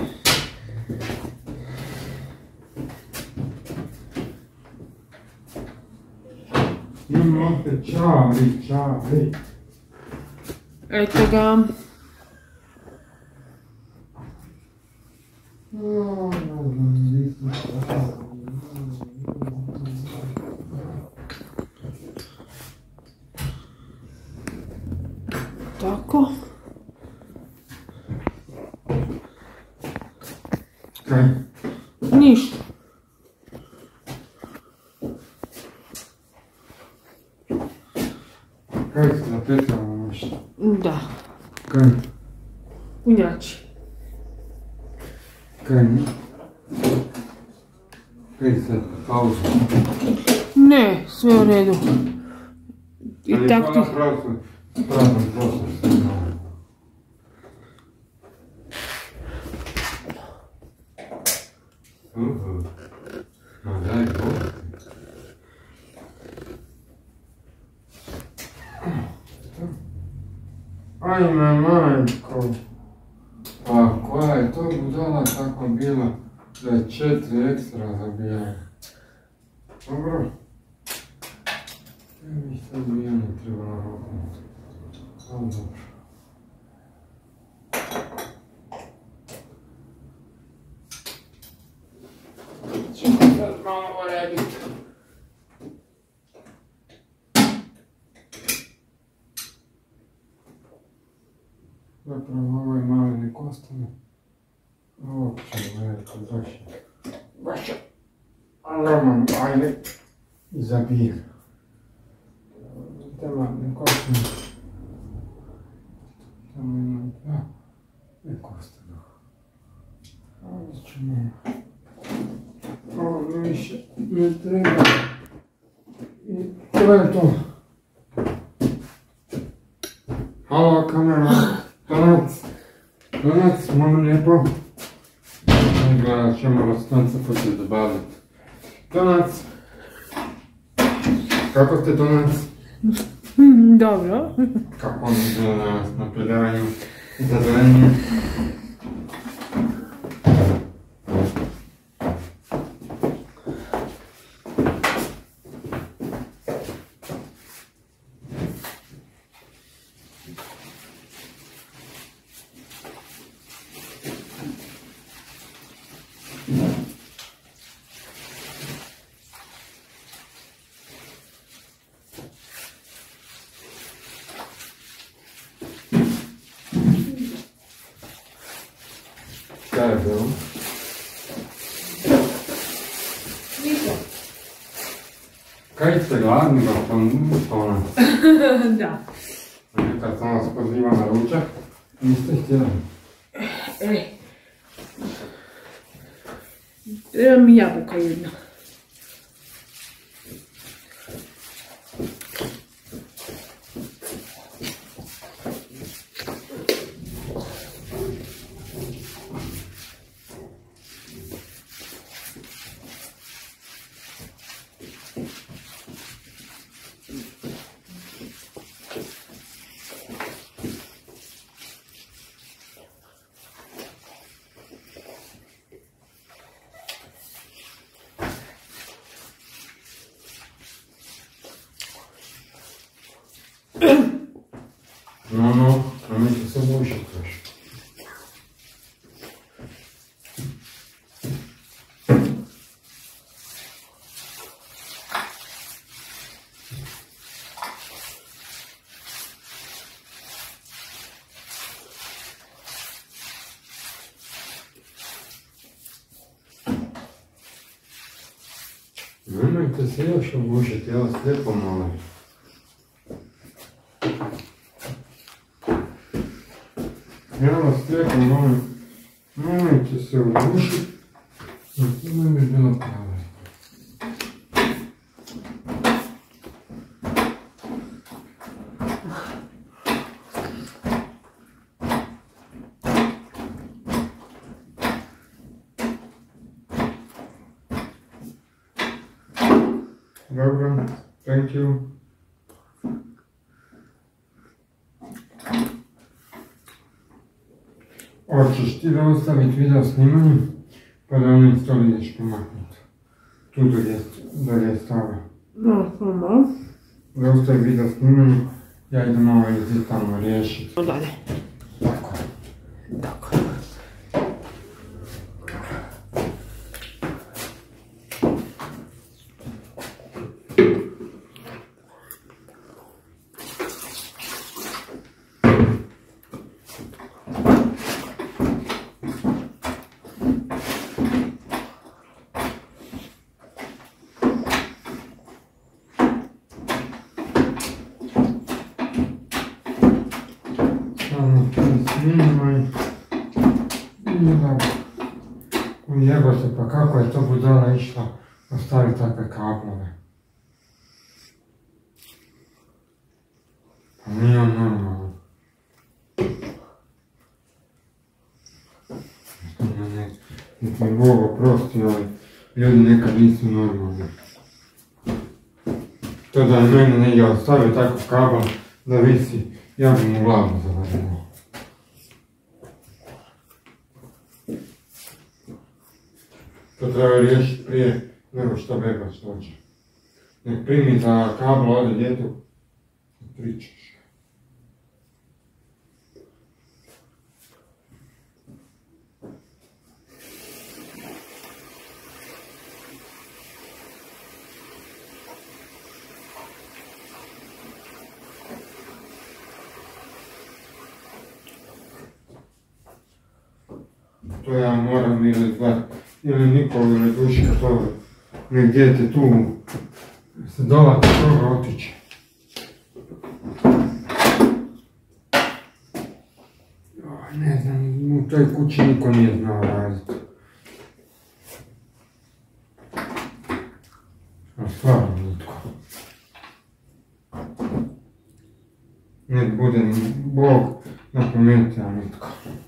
Imam opet čavli, čavli. Eto ga. Tako. Kaj? Ništa. Kaj se zapetljamo nešto? Da. Kaj? Punjači. Kaj? Kaj se pauza? Ne, sve u redu. I ali tak ti... Ali hvala pravim prostor se znao. Uhu. Ma daj Bog. Ajme majko. Pa koja je to budala tako bila da je četiri ekstra zabijala. Dobro. Ja mi sad bijanje treba naroknuti. Ali dobro. Ćemo sad malo urediti. Zapravo ovo je malenik ostane. Ovo ćemo gledati baš je. Baš je. Roman, ajde. Zabijem. Tema neko ostane. Tamo imam dva. Neko ostane. Ovdje ćemo. Ovo mi više ne treba. I to je to. Halo kamera. Donac. Donac, molim lijepo. Gledat ćemo Rostonca ko će zabaviti. Donac. Kako ste Donac? Dobro. Kako on izgleda danas na predavanju za zvenje? Kaj je bilo? Kaj ste gladni, gospodin Tona? Da. Kad sam vas poziva na ručak, niste htjeli? E, treba mi jabuka jedna. No, no, nemojte se bušiti još. Nemojte se još obušiti, ja vas lijepo molim. Ja vas lijepo molim, nemojte se obušiti, jer to ne bi bilo pravo. Dobro, thank you. Hoćeš ti da ostaviti video snimanje, pa da onim stoli ideš pomaknuti. Tu do je stava. No, samo. Da ostavi video snimanje, ja idem ovaj zid tamo riješiti. Dalje. Tako. Tako. Snimaj. I da ujebote, pa kako je to budala išla ostaviti takve kablove. Pa nije on normalno. Nek mi Bog oprosti, ali ljudi nekad nisu normalni. To da je mene negdje ostavio takav kabel da visi, ja bi mu glavu zavario. To treba riješiti prije nego što bebac dođe. Nek primi za kabel, ode djetu i pričaš. To ja moram ili zvat, ili Nikolu ili Duška to, nek dijete tu se dolati toga otiče. Ne znam, u toj kući niko nije znao raditi. A stvarno nitko. Nek bude Bog na pameti, a nitko.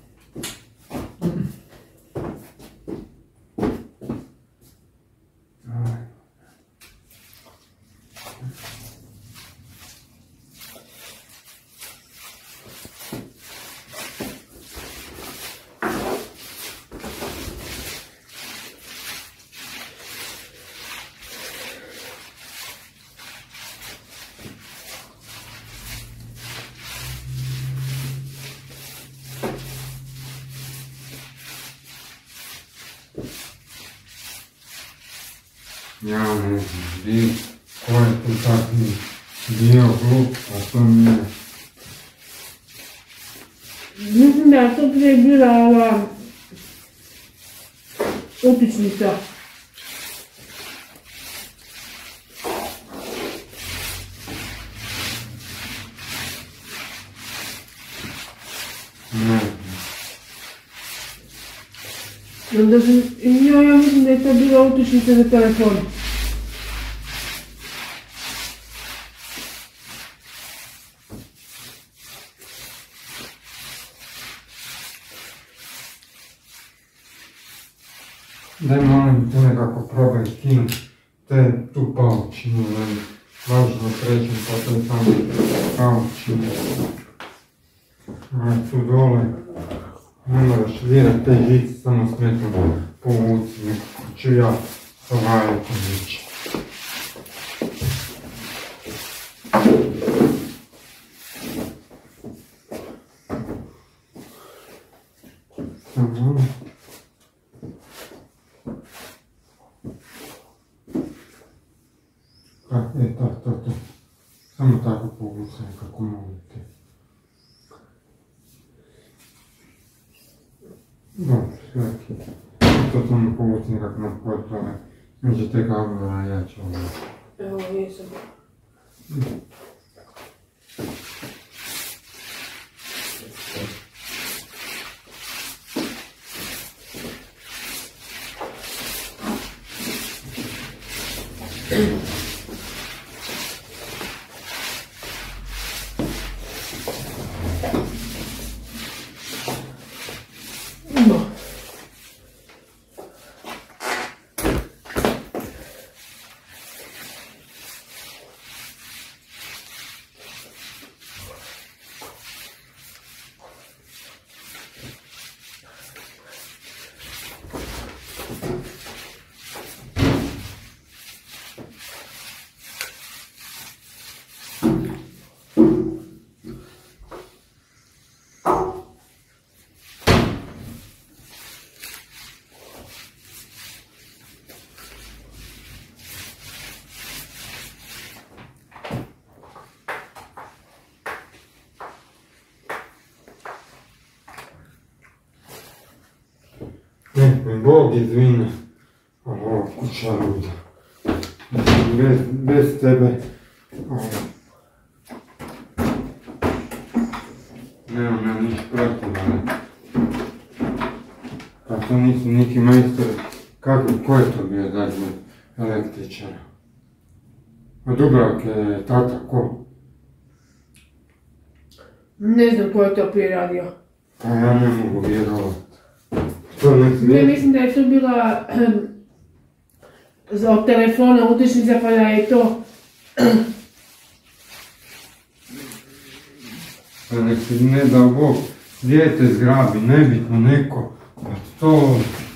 Ja ne znam, dio, ko je tu takvi dio glup, a to nije. Mislim da je to prije bila ova utičnica. Onda sam, ja, ja mislim da je to bila utičnica za telefon. Daj molim tu nekako probaj skinuti te tu paučinu, važno trećem pa to je samo paučinu. A tu dole ne moraš dirati te žice, samo smetno povuci, nekako ću ja savajati nići. Samo E, to, to, to. Samo tako povuci nekako molite. Dobro, sve ok. To samo povuci nekako na potpore. Među te kablova ja ću ovo. Evo, jesam. Nek me Bog izvine, ali ova kuća luda. Bez, bez tebe, ovo. Nemam ja niš protiv, ali... Pa to nisu neki majstori. Kako, ko je to bio zadnji električar? A Dubravke je tata, ko? Ne znam ko je to prije radio. Pa ja ne mogu vjerovat. Ne, mislim da je to bila od telefona utičnica pa da je to... Pa nek se ne dao Bog, dijete zgrabi, nebitno neko, pa to...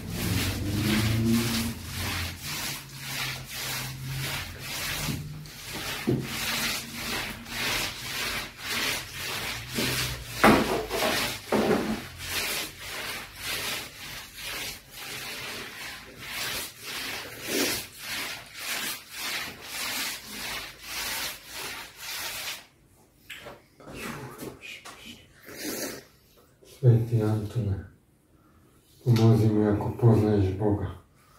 Sveti Antone, pomozi mi ako poznaješ Boga.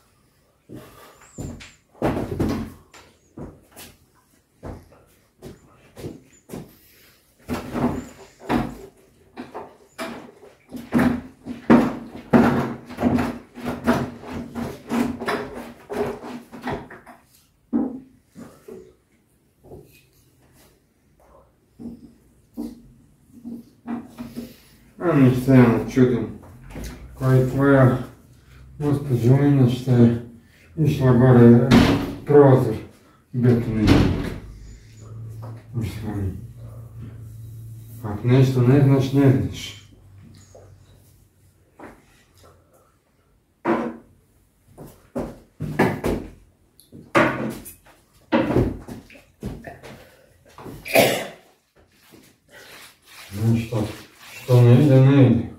A mi se ja čudim, koja tvoja gospođa Lina što je išla gore prozor betonirati. Mislim, ako nešto ne znaš, ne znaš. Nešto što ne ide, ne ide.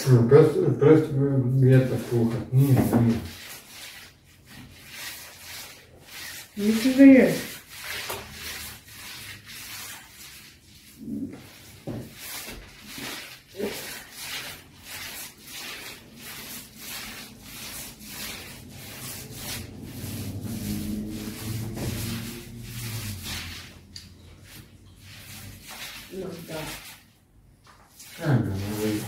Presti vjetar puhat, nije, nije. Mislim da je. No, da. Kaj ga ne vidim.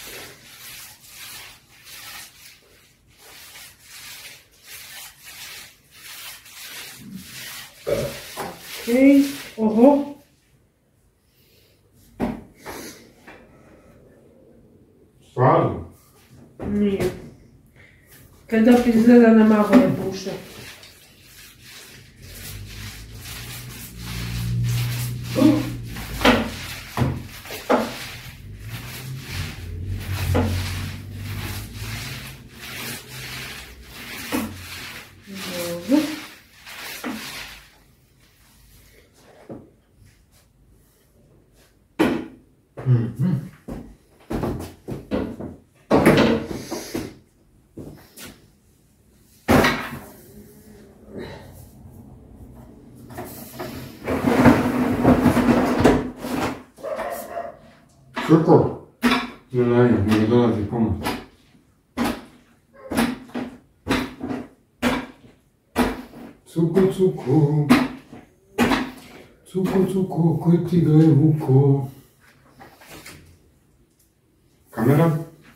Okej, oho. Stvarno? Nije. Kad opet izgleda na mahove puše. Dobro. Mhm. Čuko? Ne, ne, ne dolazi pomoć. Cuko, cuko. Cuko, cuko, koji ti ga je vuko? Kamera?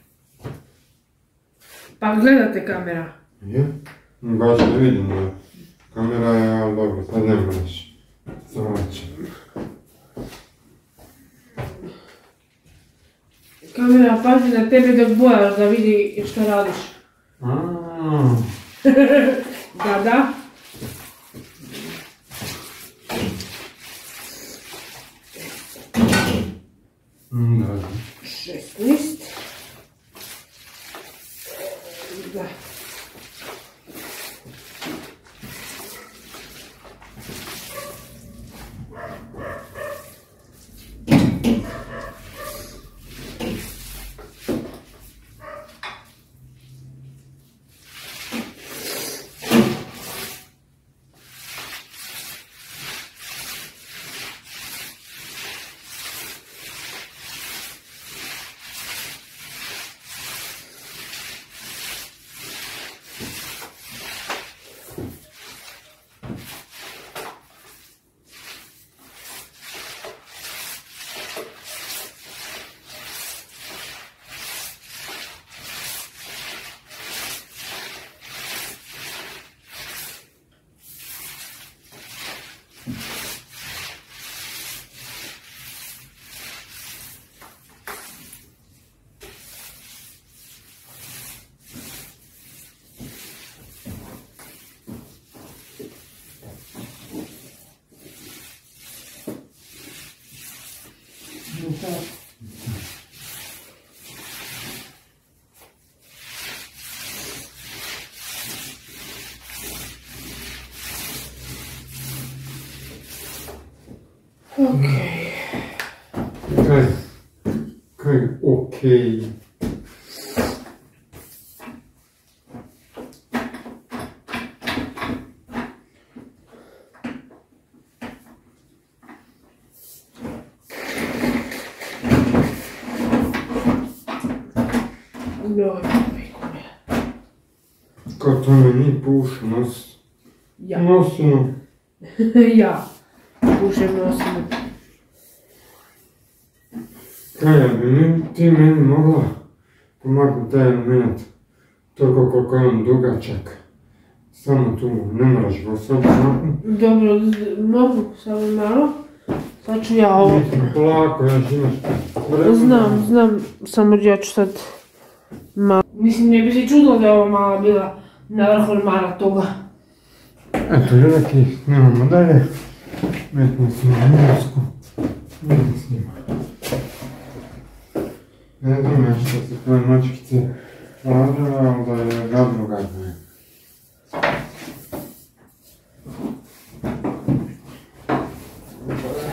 Pa gledate kamera. Je? Baš ne vidim da kamera je, ali dobro, sad ne moraš. Se vraćam. Kamera pazi na tebe dok bojaš da vidi što radiš. Aaaa. Da, da. Da, da. šesnaest. Da. Okej. Kaj? Kaj okej? No, Ko to meni puši nos? ja. Nosinu. Ja. Pušem nosinu. Kaj, bi mi, ti meni mogla pomaknuti taj element toliko koliko je on dugačak? Samo tu, ne moraš go sad maknuti. Dobro, mogu samo malo. Sad ću ja ovo. Mislim, polako, još imaš vremena. Znam, znam, samo ja ću sad malo. Mislim, ne bi se čudilo da je ova mala bila na vrhu ormara toga. Eto, ljudaki, nemamo dalje. Metno smo na muzku. Idemo s njima. Ne znam ja što se tvoje mačkice radile, ali da je gadno gadno je.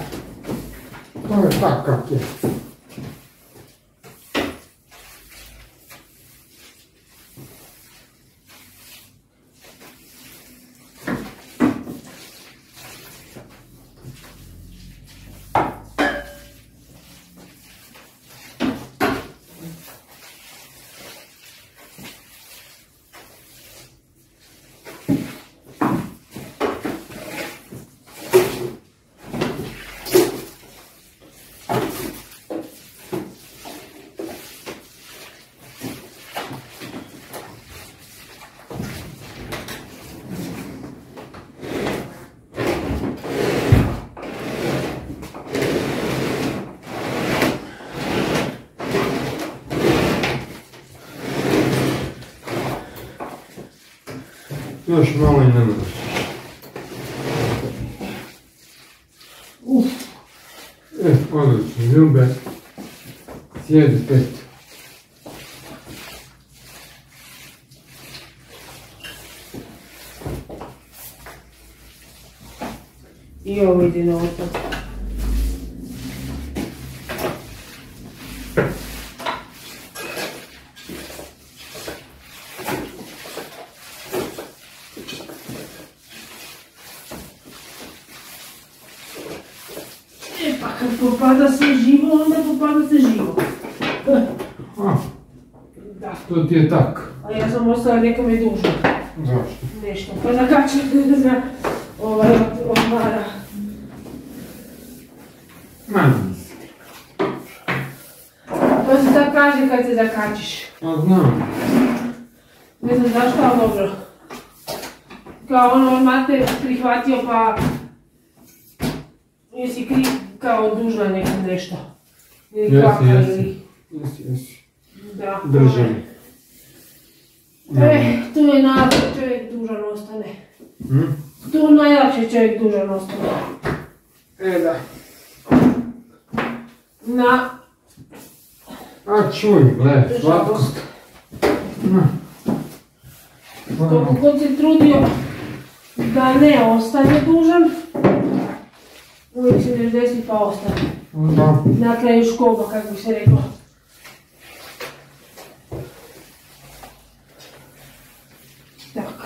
To je tak kak je. Još malo i ne mreš. Uf. E, odlično, Ljube. Sjedi pet. I ovo ide na otpad. E pa kad popada sve živo, onda popada sve živo. A, Da. to ti je tak. A ja sam ostala nekome dužna. Zašto? Nešto, pa zakačem za ovaj odmara. Ma nisi. To se tako kaže kad se zakačiš. Pa znam. Ne znam zašto, ali dobro. Kao ono, odmah te prihvatio pa... Jesi kri, kao dužna nekom nešto. Ili Jesi, kvaka jesi. ili... Jesi, jesi. Da. Držim. E, tu je najlakše čovjek dužan ostane. Hm? Tu najlakše čovjek dužan ostane. E da. Na... A čuj, gle, slatko. Žalost. Na. Koliko god se trudio da ne ostane dužan, uvijek se nešto desi pa ostane. Da. Na kraju škoba, kako bi se reklo. Tak.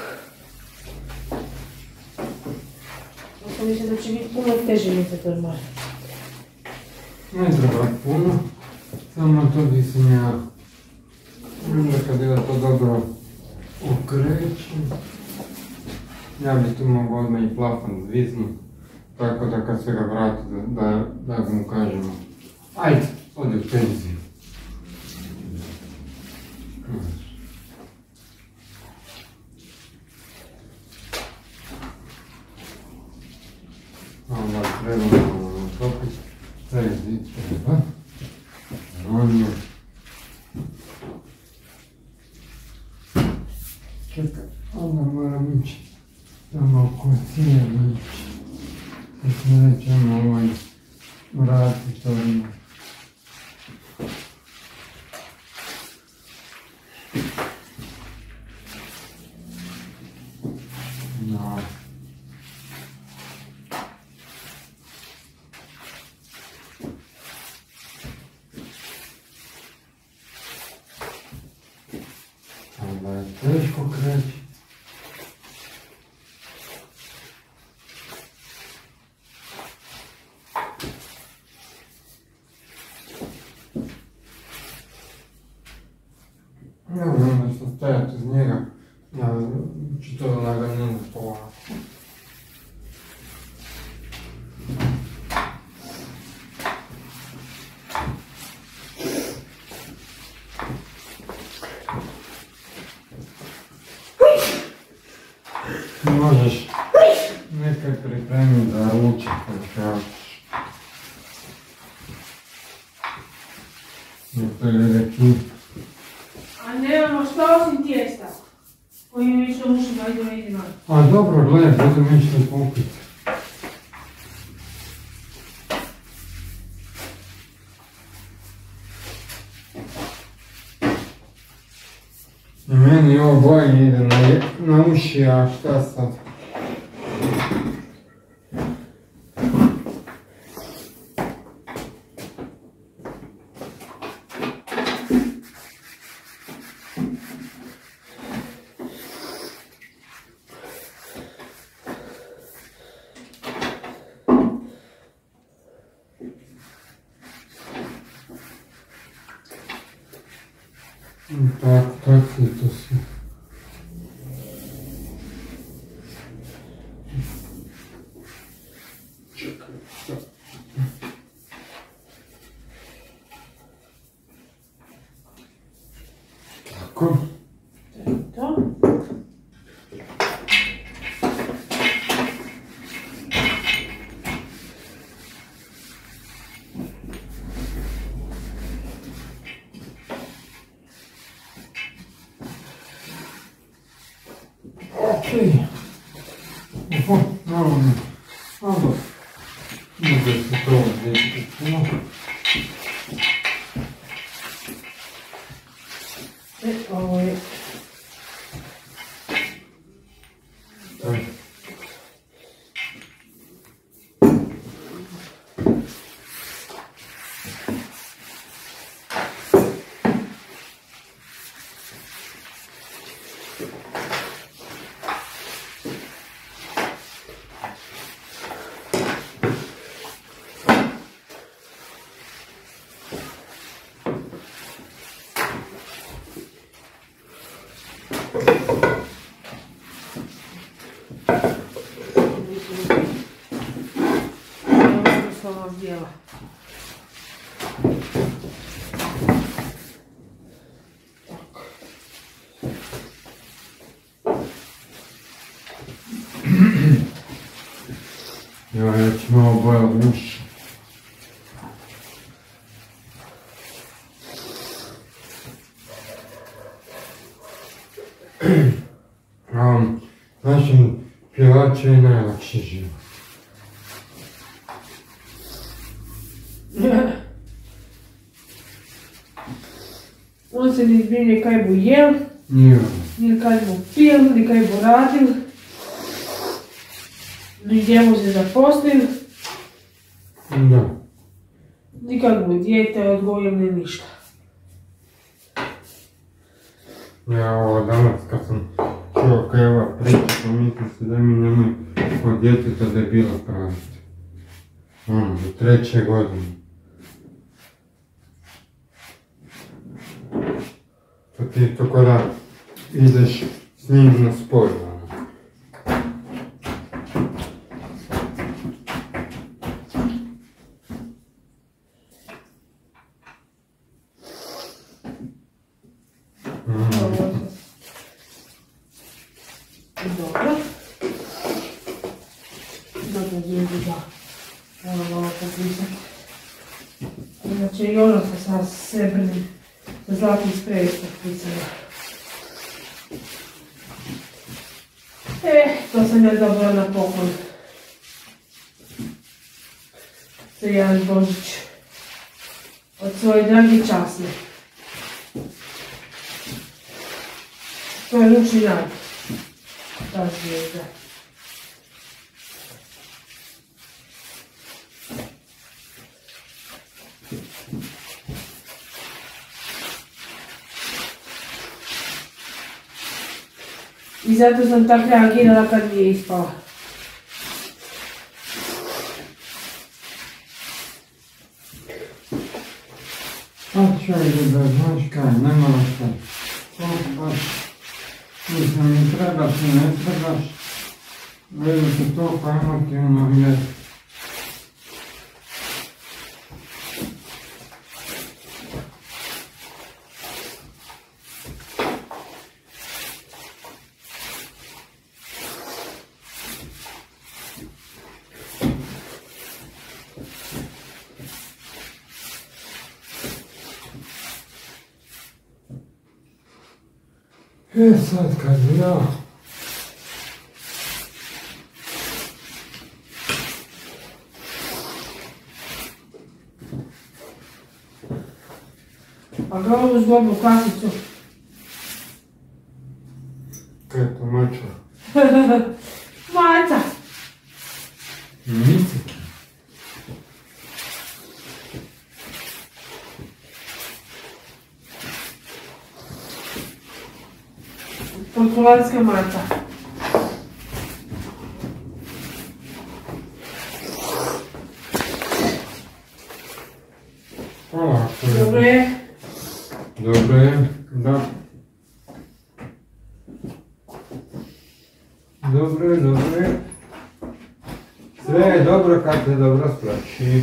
Zato mislim da će biti puno teže mi to odmah. Ne treba puno, samo to di sam ja. Onda kad ja to dobro okrećem, ja bi tu mogu odmah i plafon zviznut, tako da kad se ga vrati da, da, da mu kažemo ajde, odi u penziju. Onda trebamo natopit, prezi treba, ravno. Čekaj, onda moram ići tamo oko cijeli ići. Sad se nećemo ovaj vratiti odmah. No. Onda je teško kreći. Ne znam da što stajati uz njega, ja ću to laganino polako. Možeš nekaj pripremiti za ručak kad hoćeš. Nekaj rekli. A nemamo što osim tijesta, koji mi više ušli, ajde da ide van. A dobro, gledaj, budem išli kupiti. I meni ovo boje ide na, na uši, a šta sad? Так, так и то все. Tako. To? Ej. Oho, malo mi. Malo. Može se to odvijeti. E, ovo je. Aj. Dijela. Jo, ja ću malo bojati uši. Um, našim pjevačima je najlakši život. On se ne zbrinje kaj bo jel, ni kaj bo pil, ni kaj bo radil, ni gdje bo se zaposlil, Da. nikak bo dijete odgojil, ni ništa. Ja, ovo danas kad sam čuo kaj ova priča, pomislim se da mi nemoj od djeteta debila praviti. Ono, do treće godine. Pa ti to kada ideš s njim na spoj, ono. Dobro. Dobro zvijedi da ono malo popisati. Inače i ono se sa srebrnim, sa zlatnim sprejem potpisala. E, to sam ja dobila na poklon. Za jedan Božić. Od svoje dragi časne. To je ručni rad. Ta zvijezda. I zato sam tako reagirala kad mi je ispala. Pa čovjek da znaš kaj, ne moraš kaj. To baš, mislim mi trebaš i ne trebaš, veli se toliko emotivno je. E sad kad ja... A ga ovu zgodnu kasicu. Kaj je to mača? Maca! Mica? Portugalska maca. Polako je. Dobro je. Dobro je, da. Dobro je, dobro je. Sve je dobro kad te dobro splači.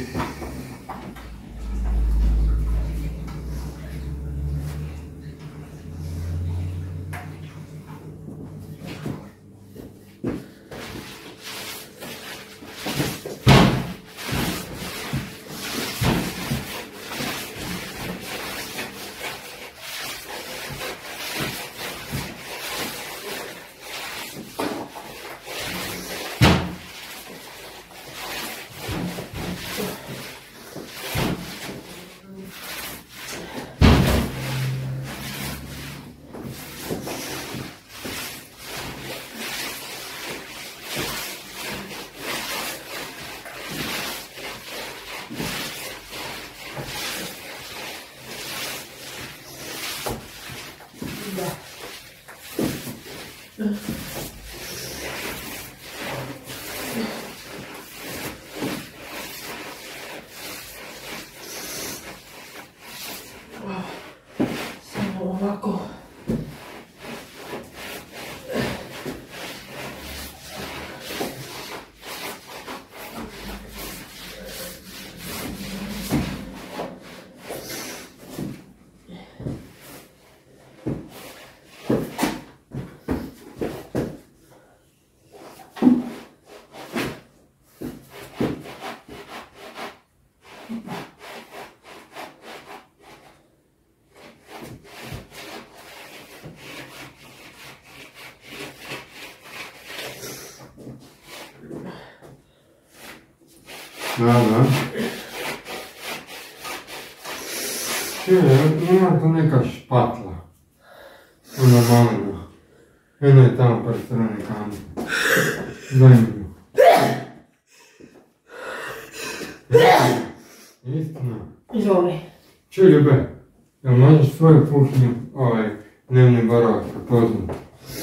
Da, da. Čuje, ima to neka špatla. Ona malena. Eno je tamo par strane kamere. Daj mi ju. Istina. Izvoli. Čuj, Ljube, jel možeš svoju kuhinju, ovaj, dnevni boravak prepoznat?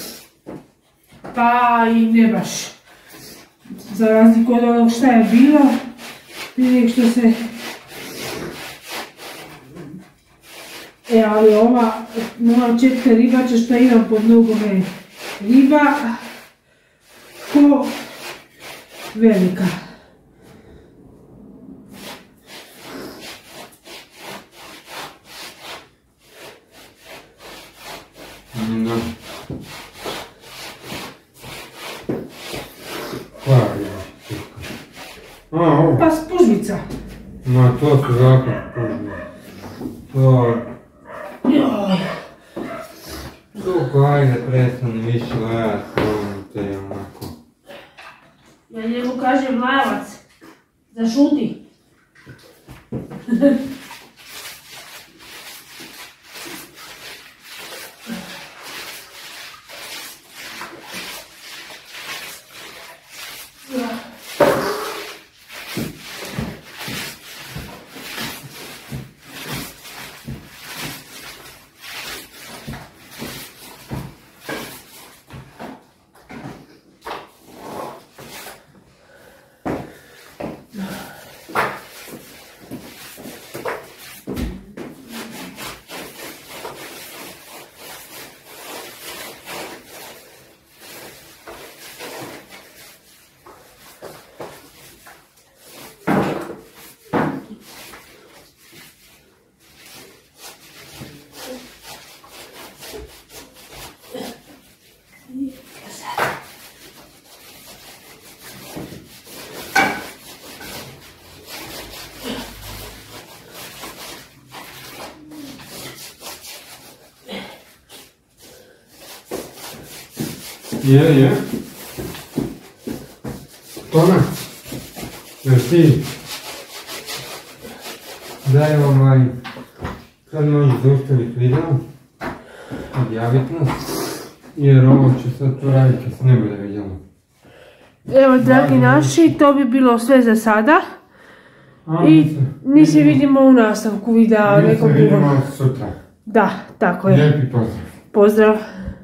Pa i ne baš. Za razliku od onog šta je bilo, prije što se... E, ali ova moja četka ribača što imam pod nogom je riba ko velika. Da. Koja je četka? A, ovo. Pa spužvica. Ma, to su zakon spužnice. To... Joj. Suko, ajde, prestani više lajat, volim te onako. Ja njemu kažem lajavac. Zašuti. Je, je. Tona, jel ti? Daj ovaj, kad možeš zaustaviti video, objaviti nas, jer ovo će sad to raditi kad se ne bude vidjelo. Evo, dragi naši, to bi bilo sve za sada. I mi se vidimo u nastavku videa nekog drugog. Mi se vidimo sutra. Da, tako je. Lijepi pozdrav. Pozdrav.